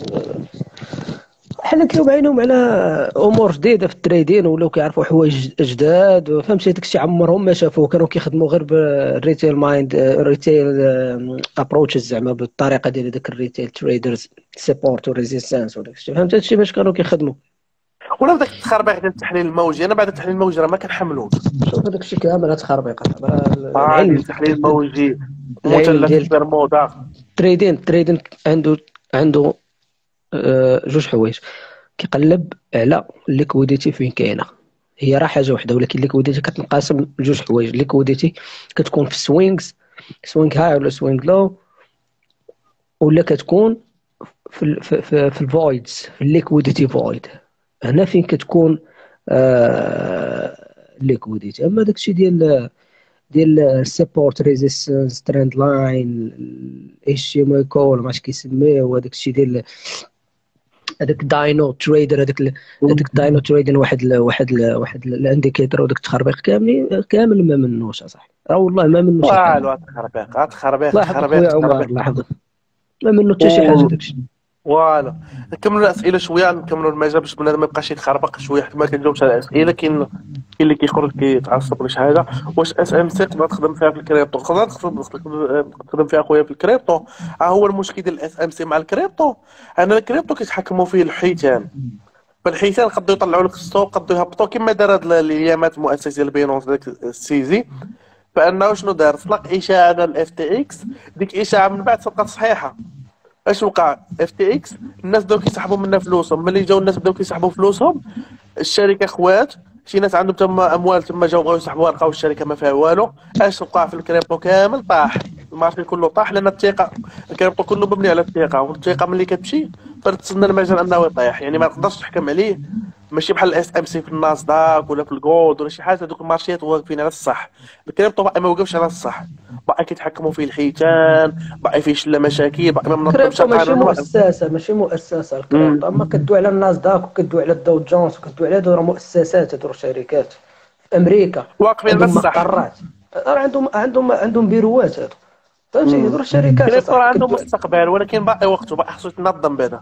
حلت لهم عينهم على امور جديده في التريدين، ولاو كيعرفوا حوايج جداد فهمتي. هذاك الشيء عمرهم ما شافوه، كانوا كيخدموا غير بالريتيل مايند، ريتيل ابروتشز زعما بالطريقه ديال هذاك الريتيل تريدرز سيبورت وريزيستانس وداك الشيء، فهمت هادشي باش كانوا كيخدموا. ولا بداك التخربيق ديال التحليل الموجي، انا بعد التحليل الموجي راه ما كنحملوش. شوف هذاك الشيء كامل تخربيقه. اه ديال العلم التحليل الموجي، العلم مثلث ديال برمودا. التريدين التريدين عنده عنده آه، جوج حوايج. كيقلب على الليكويديتي فين كاينه، هي راه حاجه وحده، ولكن الليكويديتي كتنقسم لجوج حوايج. الليكويديتي كتكون في سوينغز، سوينغ هاي ولا سوينغ لو، ولا كتكون في ال في في, في الفويدز، في الليكويديتي فويد. هنا فين كتكون آه الليكويديتي. اما داكشي ديال ديال السبورت ريزيستنس ترند لاين ايش ما يكون ما عرفتش كيسميه، وهذاك الشيء ديال هذاك داينو تريدر، هذاك ال- هذاك داينو تريدر، واحد ال واحد ال واحد الانديكيتور، وداك التخربيق كامل كامل ما منوش اصاحبي، اه والله ما منو شي حاجه. والو هاد التخربيق، هاد التخربيق لاحظ تخربيق خويا عمر، تخربيق. لاحظ ما منو حتى شي حاجه داكشي. فوالا نكملوا الاسئله شويه، نكملوا المجال باش بنادم ما يبقاش يتخربق شويه حيت ما كنجاوبش على الاسئله. كاين كاين اللي كيخرج كيتعصب ولا شي حاجه. واش اس ام سي تقدر تخدم فيها في الكريبتو؟ تقدر تخدم تخدم فيها خويا في الكريبتو. ها هو المشكل ديال الاس ام سي مع الكريبتو، ان الكريبتو كيتحكموا فيه الحيتان. فالحيتان قدوا يطلعوا لك السوق، قدوا يهبطوا كما دار هاد الايامات المؤسس ديال بينونس داك السيزي. فانه شنو دار؟ طلق اشاعه على الاف تي اكس، ديك الاشاعه من بعد تبقى صحيحه. اش وقع؟ اف تي اكس الناس بداو كيسحبوا منها فلوسهم. ملي جاو الناس بداو كيسحبوا فلوسهم، الشركه خوات شي ناس عندهم تما اموال تما جاو بغاو يسحبوها، لقاو الشركه ما فيها والو. اش وقع في الكريبتو؟ كامل طاح، المارشي كله طاح، لان الثقه، الكريبتو كله مبني على الثقه، والثقه ملي كتمشي فتتسنى المجال انه يطيح. يعني ما تقدرش تحكم عليه، ماشي بحال الاس ام سي في الناسداك ولا في الجولد ولا شي حاجه. هذوك المارشيات واقفين على الصح، الكريبتو باقي ما وقفش على الصح، باقي كيتحكموا فيه الحيتان، باقي فيه شله مشاكل، باقي ما منظمش الكريبتو ماشي قانون. مؤسسه، ماشي مؤسسه الكريبتو. اما كدوي على الناسداك وكدوي على الدو جونز وكدوي على هادو راه مؤسسات، هادو راه شركات في امريكا واقفين على عندهم الصح. مقرات، راه عندهم عندهم عندهم بيروات هادو فهمتي، هادو راه شركات الكريبتو راه اصاحبي. عنده كدوي مستقبل، ولكن باقي وقته، باقي خصو يتنظم بعدا.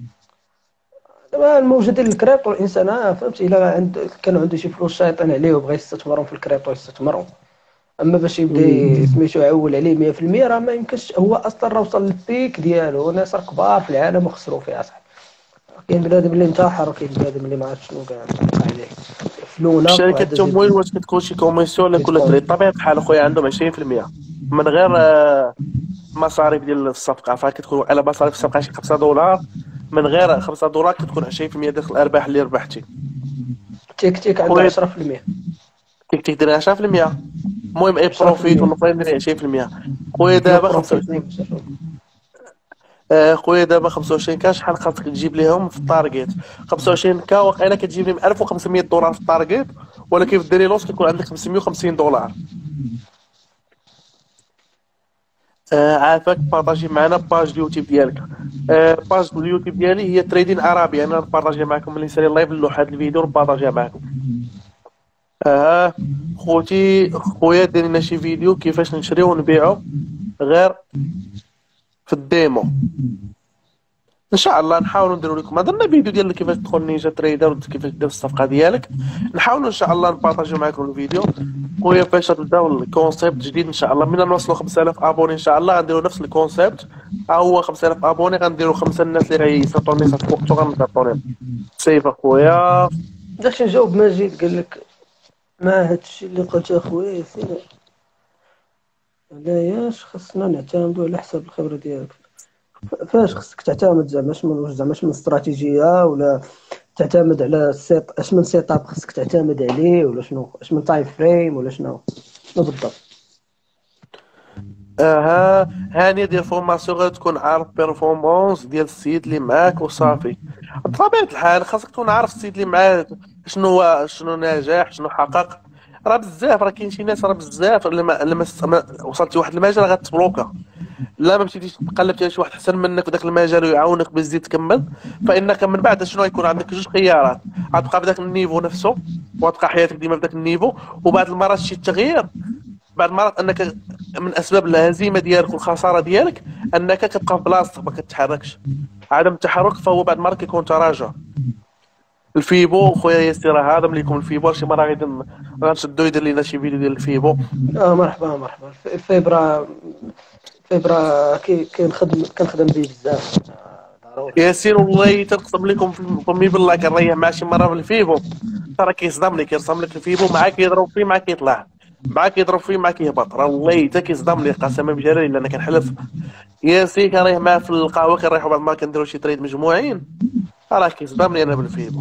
دابا الموجه ديال الكريبتو الانسان آه فهمتي، الا عند كانوا عنده شي فلوس شايطين عليه وبغى يستثمرهم في الكريبتو يستثمروا. اما باش يبدا سميتو يعول عليه مية في المية راه ما يمكنش. هو اصلا راه وصل للبيك ديالو، ناس راه كبار في العالم وخسروا فيها صاحبي. كاين بنادم اللي انتحر، وكاين بنادم اللي ما عرف شنو كاع وقع عليه فلونا شركه وعاد زيد التمويل واش كتكون شي كوميسيون ولا كل بيتكوين. تريد؟ طبيعه الحال اخويا عندهم عشرين في المية من غير آه، مصاريف ديال الصفقه. فكتكون على مصاريف الصفقه شي خمسة دولار، من غير خمسة دولار كتكون عشرين في المية ديال الارباح اللي ربحتي. تيك تيك عنده خويا عشرة في المية. كيك تقدر عشرة في المية. المهم اي عشرة في بروفيت المية ونصيب ندير عشرين في المية. خويا نو دابا خمسة بروفيت. وعشرين آه، خويا دابا خمسة وعشرين كا شحال خاصك تجيب ليهم في التارجيت؟ خمسة وعشرين كا واقيلا كتجيب لهم ألف وخمسمية دولار في التارجيت، ولكن في الديري لوس كيكون عندك خمسمية وخمسين دولار. آه عافاك بارطاجي معنا باج اليوتيوب ديالك. آه باج اليوتيوب ديالي هي تريدين عربي، انا نبارطاجيها معكم ملي نسالي اللايف نلوح هذا الفيديو نبارطاجيها معكم. اه خوتي خويا دير لنا شي فيديو كيفاش نشريو ونبيعو غير في الديمو. ان شاء الله نحاولوا نديروا لكم، درنا فيديو ديال كيفاش تدخل نينجا تريدر وكيفاش دير الصفقه ديالك. نحاولوا ان شاء الله نبارطاجيو معكم الفيديو. خويا فاش تبداو الكونسيبت جديد ان شاء الله، من نوصلوا خمسة آلاف ابوني ان شاء الله غنديروا نفس الكونسيبت. ها هو خمسة آلاف ابوني غنديروا خمسه الناس اللي غيسطوا الميساج فوقتو غنسطوا سيف اخويا. داكشي نجاوب مجيد قال لك ما هادشي اللي قلت اخويا ياسين، علاش خصنا نعتمدوا على حساب الخبره ديالك. فاش خصك تعتمد زعما شنو زعما شنو استراتيجيه، ولا تعتمد على السيت اش من سيت اب خصك تعتمد عليه، ولا شنو اش من تايم فريم، ولا شنو شنو بالضبط؟ اها هانيه ديال فورماسيون غتكون عارف بيرفورمانس ديال السيد اللي معاك وصافي. بطبيعه الحال خاصك تكون عارف السيد اللي معاك شنو هو، شنو نجاح، شنو حقق. راه بزاف، راه كاين شي ناس راه بزاف لما لما وصلتي واحد المجال غتبلوكا. لا ما مشيتيش تقلبتي على شي واحد احسن منك في ذاك المجال ويعاونك باش تزيد تكمل، فانك من بعد شنو يكون عندك جوج خيارات، غتبقى في ذاك النيفو نفسه وتبقى حياتك ديما في ذاك النيفو، وبعد المرات شي تغيير، بعد المرات انك من اسباب الهزيمه ديالك والخساره ديالك انك كتبقى في بلاصتك ما كتحركش. عدم التحرك فهو بعد المرات كيكون تراجع. الفيبو خويا ياسر هذا ملي يكون الفيبو شي مره غادي غنشدو يدير لينا شي فيديو ديال الفيبو. اه مرحبا مرحبا. الفيبرا الفيبرا كي كنخدم كنخدم به بزاف ضروري. ياسين والله تنقسم لكم فمي بالله كنريح مع شي مره في الفيبو راه كيصدمني، كيرسم لك الفيبو معاه كيضرب فيه معاه كيطلع، معاه كيضرب فيه معاه كيهبط، راه والله حتى كيصدمني قسما بجلالي الا انا كنحلف. ياسين كنريح معاه في القهوه كنريحوا بعد ما كنديروا شي تريد مجموعين راه كيصدمني انا بالفيبو.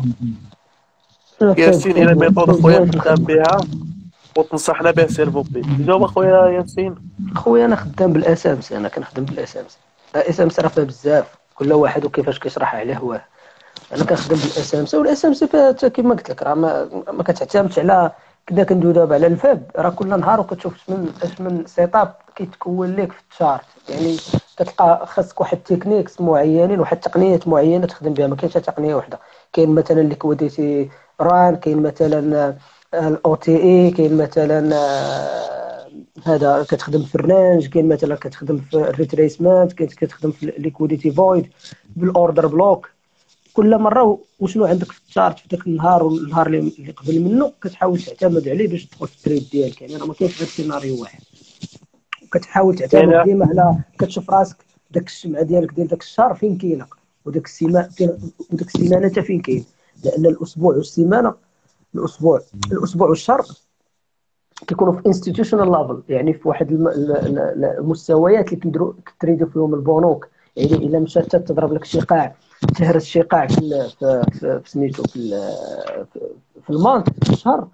ياسين الى ميثود خويا نخدم بها وتنصحنا به سير بوبي. جاوب اخويا ياسين. خويا انا خدام بالاسامس، انا كنخدم بالاسامس. الاسامس راه فيها بزاف، كل واحد وكيفاش كيشرح عليه هواه. انا كنخدم بالاسامس، والاسامس كما قلت لك راه ما, ما كتعتمدش على كنا كندوي دابا على الفاب، راه كل نهار وكتشوف من اش من سيت اب كيتكون لك في التشارت. يعني كتلقى خاصك واحد التكنيكس معينين، واحد التقنيات معينه تخدم بها، ما كاينش تقنيه واحده. كاين مثلا ليكويديتي ران، كاين مثلا الاو تي اي، كاين مثلا هذا كتخدم في الرانج، كاين مثلا كتخدم في الريتريسمنت، كاين كتخدم في الليكويديتي فويد بالاوردر بلوك. كل مره وشنو عندك في التشارت في ذاك النهار والنهار اللي قبل منه كتحاول تعتمد عليه باش تدخل في التريد ديالك. يعني راه ما كاينش غير سيناريو واحد، كتحاول تعتمد ديما على كتشوف راسك داك الشمعه ديالك ديال داك الشهر فين كاينه، وداك السيمانه وداك السيمانه حتى فين كاين. لان الاسبوع والسيمانه الاسبوع الاسبوع والشهر كيكونوا في انستيتيوشنال ليفل، يعني في واحد المستويات اللي كيديروا كتريدوا فيهم البنوك. يعني الا مشات تضرب لك شي قاع، تهرس شي قاع في في في سميتو في في المانت في الشهر،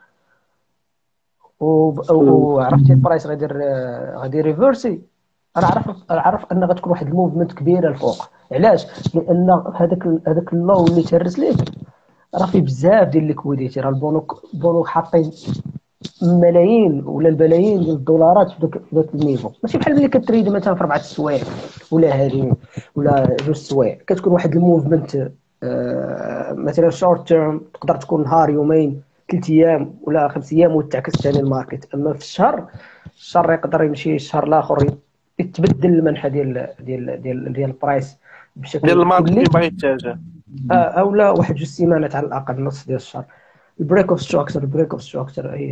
وعرفتي البرايس غيدير غادي ريفيرسي، انا عارف عارف ان غتكون واحد الموفمنت كبيره الفوق. علاش؟ لان هذاك هذاك اللو اللي تهرس ليه راه فيه بزاف ديال الليكويديتي. راه البنوك البنوك حاطين ملايين ولا البلايين ديال الدولارات في ذاك ذاك النيفو. ماشي بحال ملي كتريد مثلا في اربعه السوايع ولا هذه ولا جوج السوايع، كتكون واحد الموفمنت آه مثلا شورت تيرم، تقدر تكون نهار يومين ثلاث ايام ولا خمس ايام وتعكس ثاني الماركت. اما في الشهر الشهر يقدر يمشي الشهر الاخر يتبدل المنحى ديال ديال ديال ديال البرايس بشكل ديال الماركت كلي، اللي باغي يتجه آه او لا واحد جوج سيمانات على الاقل، نص ديال الشهر. البريك اوف ستراكشر البريك اوف ستراكشر هي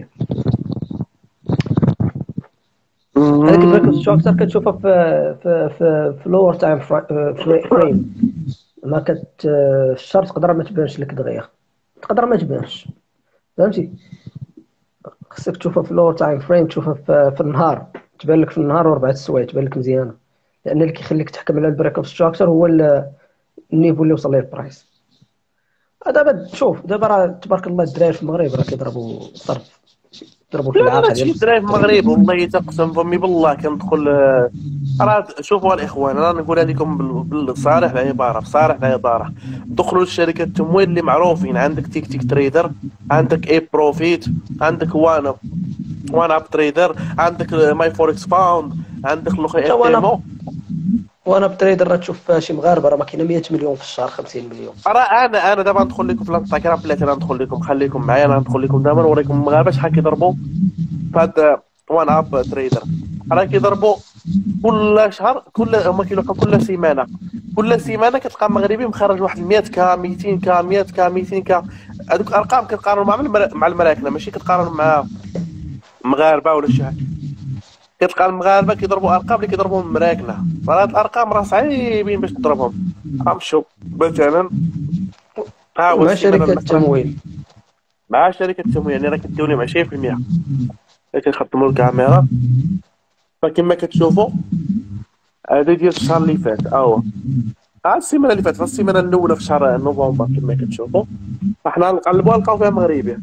هذيك البريك اوف ستراكشر كتشوفها في في في في لور تايم فريم. ما كت الشهر تقدر ما تبانش لك دغيا، تقدر ما تبانش، فهمتي؟ خصك تشوفها في لور تايم فريم، تشوفها في, في النهار، تبان لك في النهار واربعه السوايع تبان لك مزيانه. لان اللي كيخليك تحكم على البريك اوف ستراكشر هو النيفو اللي وصل ليه البرايس. دابا شوف دابا راه تبارك الله الدراري في المغرب راه كيضربوا صرف، يضربوا في لا لا العاقه شي ديال دراري في المغرب والله تقسم فمي بالله كندخل. راه شوفوا الاخوان انا نقولها لكم بالصالح العباره بصالح العباره، دخلوا للشركات التمويل اللي معروفين. عندك تيك تيك تريدر، عندك اي بروفيت، عندك وان وان اب تريدر، عندك ماي فوركس فاوند، عندك الاخر ايمو. وانا بتريدر راه تشوف شي مغاربه راه ما كاينه مية مليون في الشهر، خمسين مليون. راه انا انا دابا ندخل لكم في الانستغرام بلاتي، انا ندخل لكم خليكم معايا، انا ندخل لكم دابا نوريكم المغاربه شحال كيضربوا في هاد وان اب تريدر. راه كيضربوا كل شهر، كل هما كيلوحوا كل سيمانه، كل سيمانه كتلقى مغربي مخرج واحد مية كا ميتين كا مية كا ميتين كا. هذوك الارقام كتقارنوا مع مع المراكنه، ماشي كتقارن مع مغاربه ولا شي حاجه. كتلقى المغاربه كيضربوا ارقام اللي كيضربوا المراكنه، فهاد الارقام راه صعيبين باش تضربهم. غنمشيو مثلا ها هو مع شركه التمويل، مع شركه التمويل يعني راه كديو لهم عشرين بالمية كيخدموا الكاميرا. فكما كتشوفوا هذا ديال الشهر اللي فات، ها هو ها السيمانه اللي فاتت، السيمانه الاولى في شهر نوفمبر كما كتشوفوا. فحنا نقلبوها نلقاو فيها مغربي،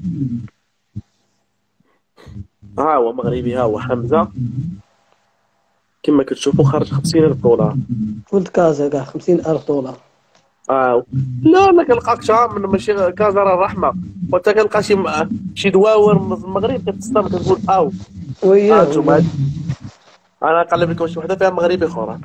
ها هو مغربي، ها هو حمزه كما كتشوفوا خرج خمسين ألف دولار. ولد كازا كاع خمسين ألف دولار. اه لا ما كنلقاكش من ماشي كازا راه الرحمه، وانت كنلقى شي شي دواور في المغرب كتصدم كتقول او وياه انتم ها انا نقلب لكم شي وحده فيها مغربي اخرى.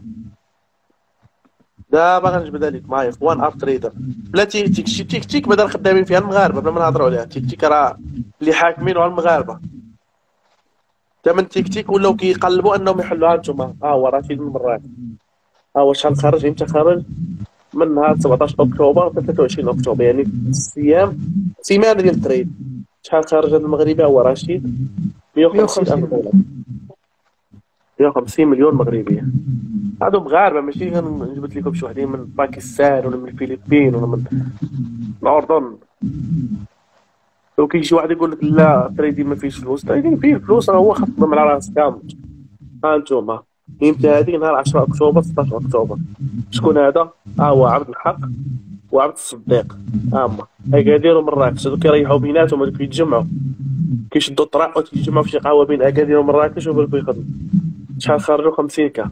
دابا غنجبدها لك معايا اخوان اب تريدر بلا تيك تيك. شي تيك تيك بدل خدامين فيها المغاربه بلا ما نهضروا عليها. تيك تيك راه اللي حاكمين هو المغاربه. ثمن تيك تيك ولاو كيقلبوا انهم يحلوها. نتوما ها هو رشيد من مراكش، ها هو شحال خرج امتى خرج من نهار سبعطاش اكتوبر حتى ثلاثة وعشرين اكتوبر، يعني ست ايام سيمانه ديال التريد. شحال خرج هذا المغربي هو رشيد؟ مية وخمسين الف دولار، مية وخمسين مليون مغربي. هادو مغاربه ماشي جبت لكم شي وحدين من باكستان ولا من الفلبين ولا من الاردن. لو كاين شي واحد يقول لك لا التريدين ما فيهش فلوس، التريدين فيه الفلوس، راه هو خدم على راسك كامل. ها انتوما امتى هذه؟ نهار عشرة اكتوبر ستطاش اكتوبر. شكون هذا؟ ها هو عبد الحق وعبد الصديق، ها هما اكادير ومراكش. هادو كيريحوا بيناتهم، هادو كيتجمعوا كيشدوا الطريق وكيتجمعوا في شي قهوه بين اكادير ومراكش وبالكو يخدموا. شحال خرجوا؟ خمسين كا.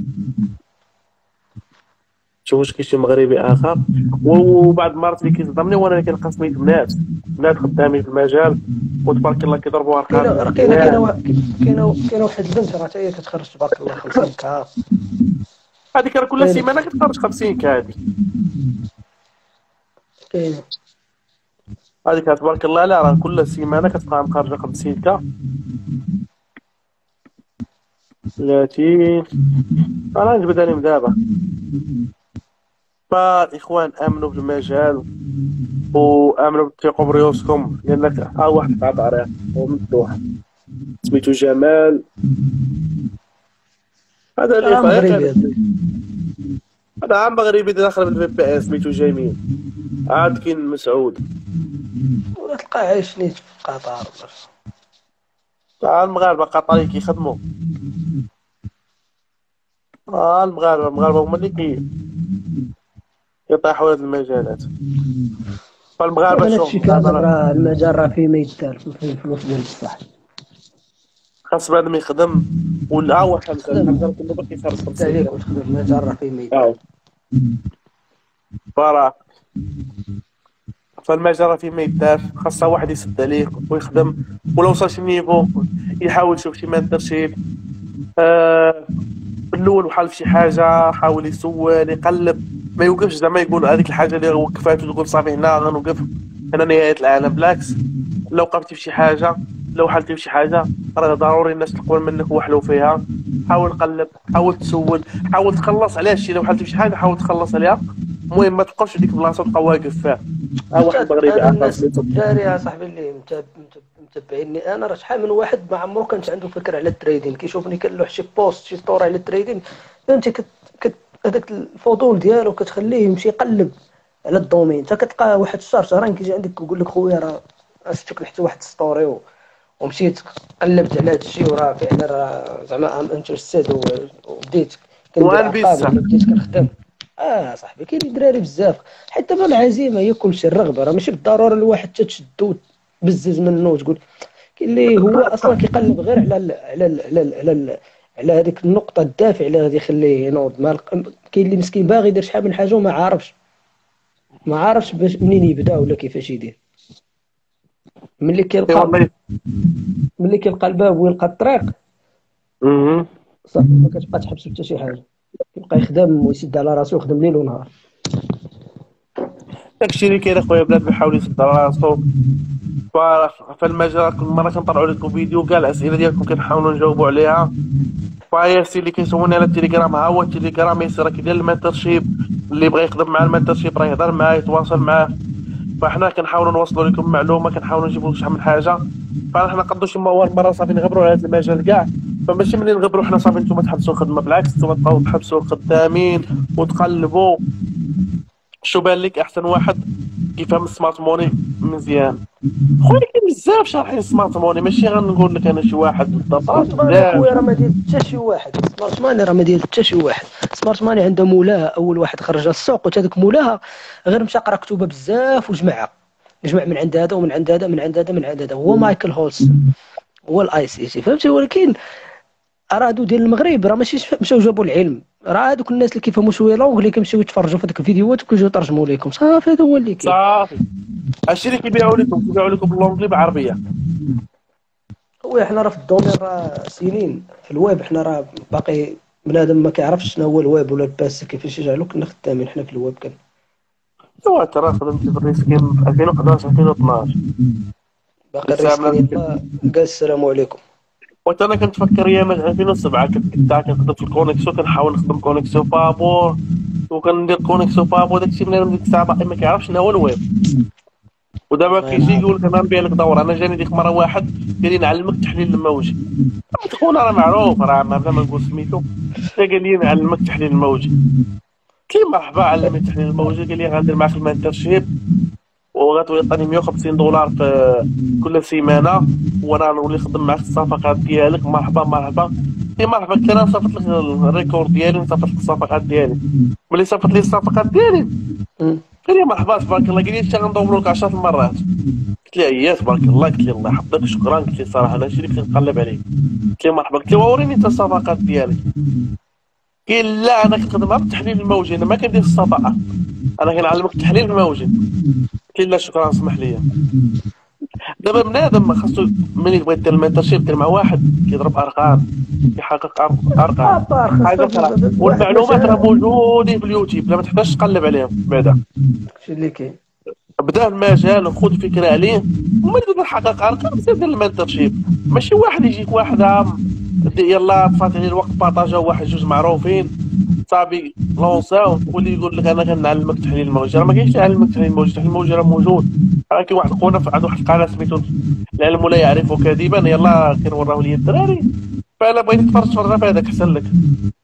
شوف واش كاين شي مغربي اخر. وبعد مرات اللي كيصدمني وانا كنلقى سميت بنات بنات خدامين في المجال وتبارك الله كيضربوا ارقام. كاينه كاينه كاينه كاينه واحد البنت راه حتى هي كتخرج تبارك الله خمسين كا. هذيك راه كل سيمانه كتخرج خمسين كا. هذيك كاينه هذيك تبارك الله لا راه كل سيمانه كتبقى مخرجه خمسين كا. ثلاثين انا نجبد عليهم دابا. فالاخوان امنوا بالمجال وامنوا بثقوا بريوسكم، لانك ها واحد تعطى عليه هو مفتوح سميتو جمال. هذا اللي مغربي، هذا عام مغربي داخل بالفي بي اس سميتو جميل. عاد كاين مسعود ولا تلقاه عايش نيت في قطر. ها المغاربه قطري كيخدموا. ها المغاربه المغاربه هما اللي كي يطيحوا هاد المجالات. فالمغاربه انا شوف شي كذا راه المجال راه فيه ما يدار فيه الفلوس ديال بصح. خاص بنادم يخدم ولا هو حمزه حمزه كله باقي يخرج خمسين عليك وتخدم في المجال راه فيه ما يدار. فرا فالمجال راه فيه ما يدار. خاصها واحد يسد عليه ويخدم، ولا وصل شي نيفو يحاول يشوف شي منترشيب. آه بالاول بحال في شي حاجه حاول يسول يقلب، ما يوقفش زعما يقول هذيك الحاجه اللي وقفات وتقول صافي هنا غنوقف هنا نهايه العالم. بالعكس لو وقفتي في شي حاجه لو حلتي في شي حاجه راه ضروري الناس تقبل منك وحلو فيها. حاول قلب، حاول تسول، حاول تخلص على هادشي. لو حلتي في شي حاجه حاول تخلص عليها. المهم ما تبقاش في ديك البلاصه وتبقى واقف فيها. ها واحد مغربي الناس الداري يا صاحبي اللي متابعيني انا راه شحال من واحد ما عمرو كانت عنده فكره على التريدين، كيشوفني كنلوح شي بوست شي ستوري على التريدين فهمتي كت... كت... هذاك الفضول ديالو كتخليه يمشي يقلب على الدومين. حتى كتلقى واحد الشهر شهرين كيجي عندك كيقول لك خويا راه شفتك حتى واحد ستوري و... ومشيت قلبت على هذا الشيء وراه فعلا راه زعما ام انترستيد وبديت كندير عقاب بديت كنخدم. اه صاحبي كاين دراري بزاف حتى دابا العزيمه هي كلشي الرغبه، راه ماشي بالضروره الواحد تشدو بزز منه وتقول. كاين اللي هو اصلا كيقلب غير على ال على ال على ال على ال على هذيك النقطه الدافع اللي غادي يخليه ينوض. ما كاين اللي مسكين باغي يدير شحال من حاجه وما عارفش ما عارفش باش منين يبدا ولا كيفاش يدير. ملي كيلقى ملي كيلقى الباب ويلقى الطريق صافي ما كتبقى تحبس حتى شي حاجه، يبقى يخدم ويسد على راسو ويخدم ليل ونهار. داكشي اللي كاين اخويا بلاد بيحاول يسد على راسو. فالمجال كل مره كنطلعوا لكم فيديو كاع الاسئله ديالكم كنحاولوا نجاوبوا عليها. فهي السي اللي كيسولني على التليجرام ها هو التليجرام يسير كيدير المنترشيب. اللي بغى يخدم مع المنترشيب راه يهضر معاه يتواصل معاه. فاحنا كنحاولوا نوصلوا لكم معلومه كنحاولوا نجيبوا لكم شحال من حاجه. فاحنا نقدروا شي مره صافي نغبروا على هذا المجال كاع. فماشي ملي نغبروا حنا صافي نتوما تحبسوا الخدمه، بالعكس نتوما تبقاو تحبسوا خدامين وتقلبوا. شو بان لك احسن واحد كيفهم السمارت موني مزيان؟ خويا كاين بزاف شارحين السمارت موني، ماشي غنقول لك انا شي واحد بالضبط. سمارت ماني خويا راه ما داير حتى شي واحد. سمارت ماني راه ما داير حتى شي واحد. سمارت ماني عنده مولاها اول واحد خرجها السوق، وهذاك مولاها غير مشى قرا كتبه بزاف وجمعها جمع من عند هذا ومن عند هذا من عند هذا من عند هذا. هو مايكل هولسون هو الاي سي سي فهمتي. ولكن راه هادو ديال المغرب راه ماشي مشاو جابوا العلم، راه هادوك الناس اللي كيفهموا شويه لونغ اللي كيمشيو يتفرجوا في ديك الفيديوهات وكيجيو يترجموا لكم صافي. هذا هو اللي كاين صافي. هادشي اللي كيبيعوا لكم كيبيعوا لكم باللونجلي بالعربيه. خويا حنا راه في الدومين راه سنين في الويب، حنا راه باقي بنادم ما كيعرفش شنو هو الويب ولا الباس كيفاش يجعلو، كنا خدامين حنا في الويب كان ايوا ترى خدمت في الريسكين في ألفين وحداش ألفين واثناش باقي لسه الريسكين. عملت. يلا قال السلام عليكم. وقت انا كنت فكر ايام ألفين وسبعة كنت كنت كنخدم في الكونيكسيو، كنحاول نخدم كونيكسيو بابور وكندير كونيكسيو بابور داكشي بنادم ديك الساعه باقي ما كيعرفش شنو هو الويب. ودابا الله كيجي ينعم. يقول لك انا نبيع لك دور. انا جاني ديك المره واحد قال لي نعلمك تحليل الموجي. خونا راه معروف راه ما بلا ما نقول سميتو، قال لي نعلمك تحليل الموجي. قلت له مرحبا علمني تحليل الموجي. قال لي غندير معاك المانترشيب وغتعطيني مية وخمسين دولار في كل سيمانه وانا نولي نخدم معاك الصفقات ديالك. مرحبا مرحبا. اي مرحبا. قلت انا صيفط لك الريكورد ديالي ونصيفط لك الصفقات ديالي. ملي صيفط لي الصفقات ديالي مم. قال لي مرحبا تبارك الله. قال لي انت غندور لك عشرة المرات. قلت له اييه تبارك الله. قلت لي الله يحفظك شكرا. قلت لي صراحه انا هادشي اللي كنت نقلب عليه. قلت لي مرحبا. قلت له وريني انت الصفقات ديالك. قال لا انا كنخدمها بالتحليل الموجي، انا ما كندير الصفقه، انا كنعلمك التحليل الموجي. قلت له لا شكرا اسمح لي. دابا بنادم خاصو ملي يبغي يدير المنتورشيب دير مع واحد كيضرب ارقام كيحقق أر- ارقام حاجه اخرى. والمعلومات راه موجودين في اليوتيوب لا ما تحتاجش تقلب عليهم. بعدا شي اللي كاين. بدا المجال وخذ فكره عليه ومن تقدر تحقق ارقام سير دير المنتورشيب. ماشي واحد يجيك واحد عام يلا فات عليه الوقت بارطاجاو واحد جوج معروفين صافي لونساو واللي يقول لك انا كنعلمك تحليل الموجه. راه ما كاينش يعلمك تحليل الموجه. تحليل الموجه راه موجود. راه كاين واحد خونا عنده واحد القناه سميتو العلم لا يعرف كاذبا، يلا كنوراه ليا الدراري. فالا بغيتي تفرج تفرج في هذاك احسن لك.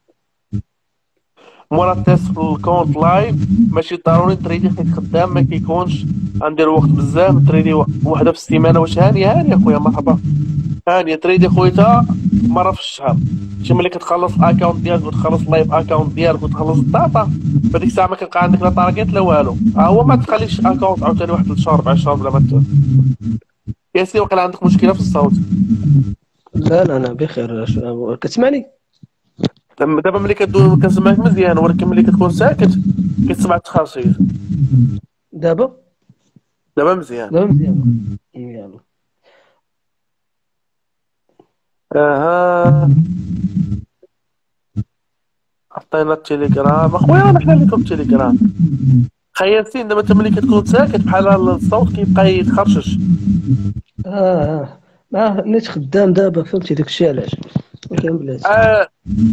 مورا التيست في الكونت لايف ماشي ضروري تريدي حيت خدام ما كيكونش غندير وقت بزاف. تريدي وحده في السيمانه. واش هانيه هانيه خويا مرحبا هانيه تريدي خويا مره في الشهر. شي ملي كتخلص الاكونت ديالك وتخلص اللايف اكونت ديالك وتخلص الداتا فديك الساعه ما كيبقى عندك لا تارجيت لا والو. ها هو ما تخليش اكونت عاوتاني واحد ثلاث شهور اربع شهور بلا ما ت... ياسين وقيلا عندك مشكله في الصوت. لا لا انا بخير. شو- كتسمعني؟ دابا ملي كدوي كنسمعك مزيان ولكن ملي كتكون ساكت كتسمع التخرصيص. دابا دابا مزيان. دابا مزيان. يلا اها عطينا التليجرام اخويا. راه حنا لكم التليجرام. خي ياسين دابا انت ملي كتكون ساكت بحال الصوت كيبقى يتخرشش. اه اه ما نيت خدام دابا فهمتي داكشي علاش كان بلاتي. آه.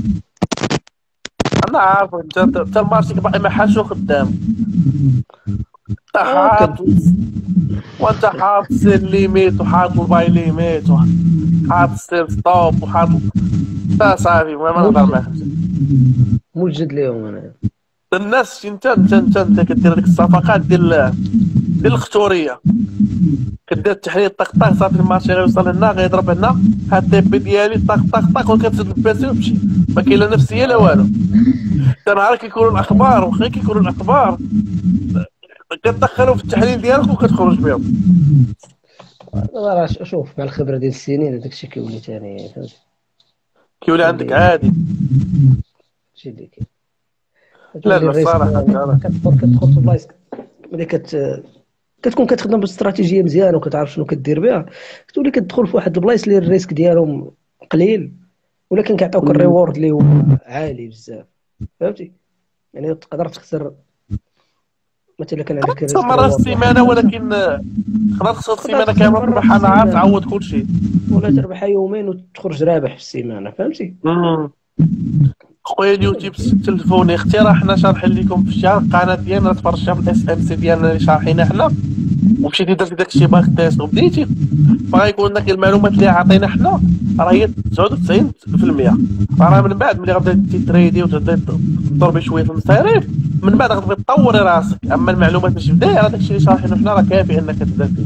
انا عارف انت انت المارشيك باقي ما حاش خدام. انت آه، حاط وانت حاط سير ليميت وحاط الباي ليميت وحاط سير ستوب وحاط تا صافي ما ما نهضر معاك. موجد ليهم انا. الناس انت انت انت انت كدير ديك الصفقات ديال ديال الختوريه كدير التحليل طق طق صافي المارشي غيوصل لنا غيضرب هنا هاد التيبي ديالي طق طق طق وكتسد البيسي وتمشي ما كاين لا نفسيه لا والو. حتى نهار كيكونوا الاخبار واخا كيكونوا الاخبار كتدخلوا في التحليل ديالك وكتخرج بهم. راه شوف مع الخبره ديال السنين داكشي كيولي ثاني فهمتي كيولي عندك عادي. هادشي اللي كاين. لا لا الصراحه كتدخل كتدخل في بلايص ملي كت كتكون كتخدم باستراتيجيه مزيانه وكتعرف شنو كدير بها كتولي كتدخل في واحد البلايص اللي الريسك ديالهم قليل ولكن كيعطيوك الريورد اللي هو عالي بزاف فهمتي. يعني تقدر تخسر مثلا كان عندك خمسة مرات في السيمانه ولكن خلاص خسرت السيمانه كامله تربح نهار تعوض كل شيء ولا تربح يومين وتخرج رابح في السيمانه فهمتي. خويا اليوتيوب تلفوني اختي راه حنا شارحين لكم في الشهر القناه ديالنا تفرجتها في الاس ام سي ديالنا اللي شارحينها حنا ومشيتي درتي داكشي باك تيست وبديتي فغيكون لك المعلومات اللي عطينا حنا راه هي تسعة وتسعين بالمية. راه من بعد ملي غتبداي تريدي وتبداي تضربي شويه في المصاريف من بعد غتبغي تطوري راسك. اما المعلومات باش تبداي راه داكشي اللي شارحينه حنا راه كافي انك تبدا فيه.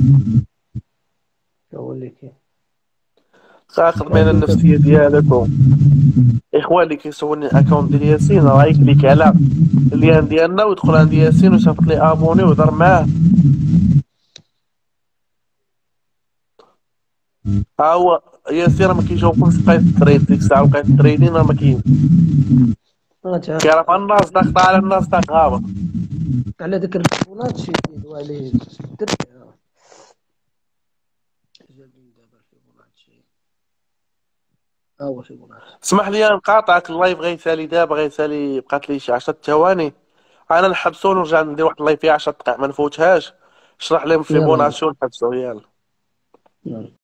هو اللي كاين. خاطر من النفسيه ديالك اخوان اللي كيسولني الاكونت ديال ياسين راه يكليك على اللين ديالنا ويدخل عند ياسين ويصيفط لي ابوني ويهضر معاه. ها هو ياسين راه ما كيجاوبكمش في وقيت التريد ديك الساعه وقيت التريدين راه ما كاين كيعرف الناس داك طالع الناس داك هابط على داك الفونات شي يدوا عليه درت جايبين دابا الفيبوناتشي ها هو فيبوناتشي. اسمح لي نقاطعك، اللايف غيسالي دابا، غيسالي بقات لي شي عشرة ثواني، انا نحبسو ونرجع ندير واحد اللايف فيها عشرة دقائق ما نفوتهاش، شرح لهم يلا فيبوناتشي ونحبسو. يلا. يلا.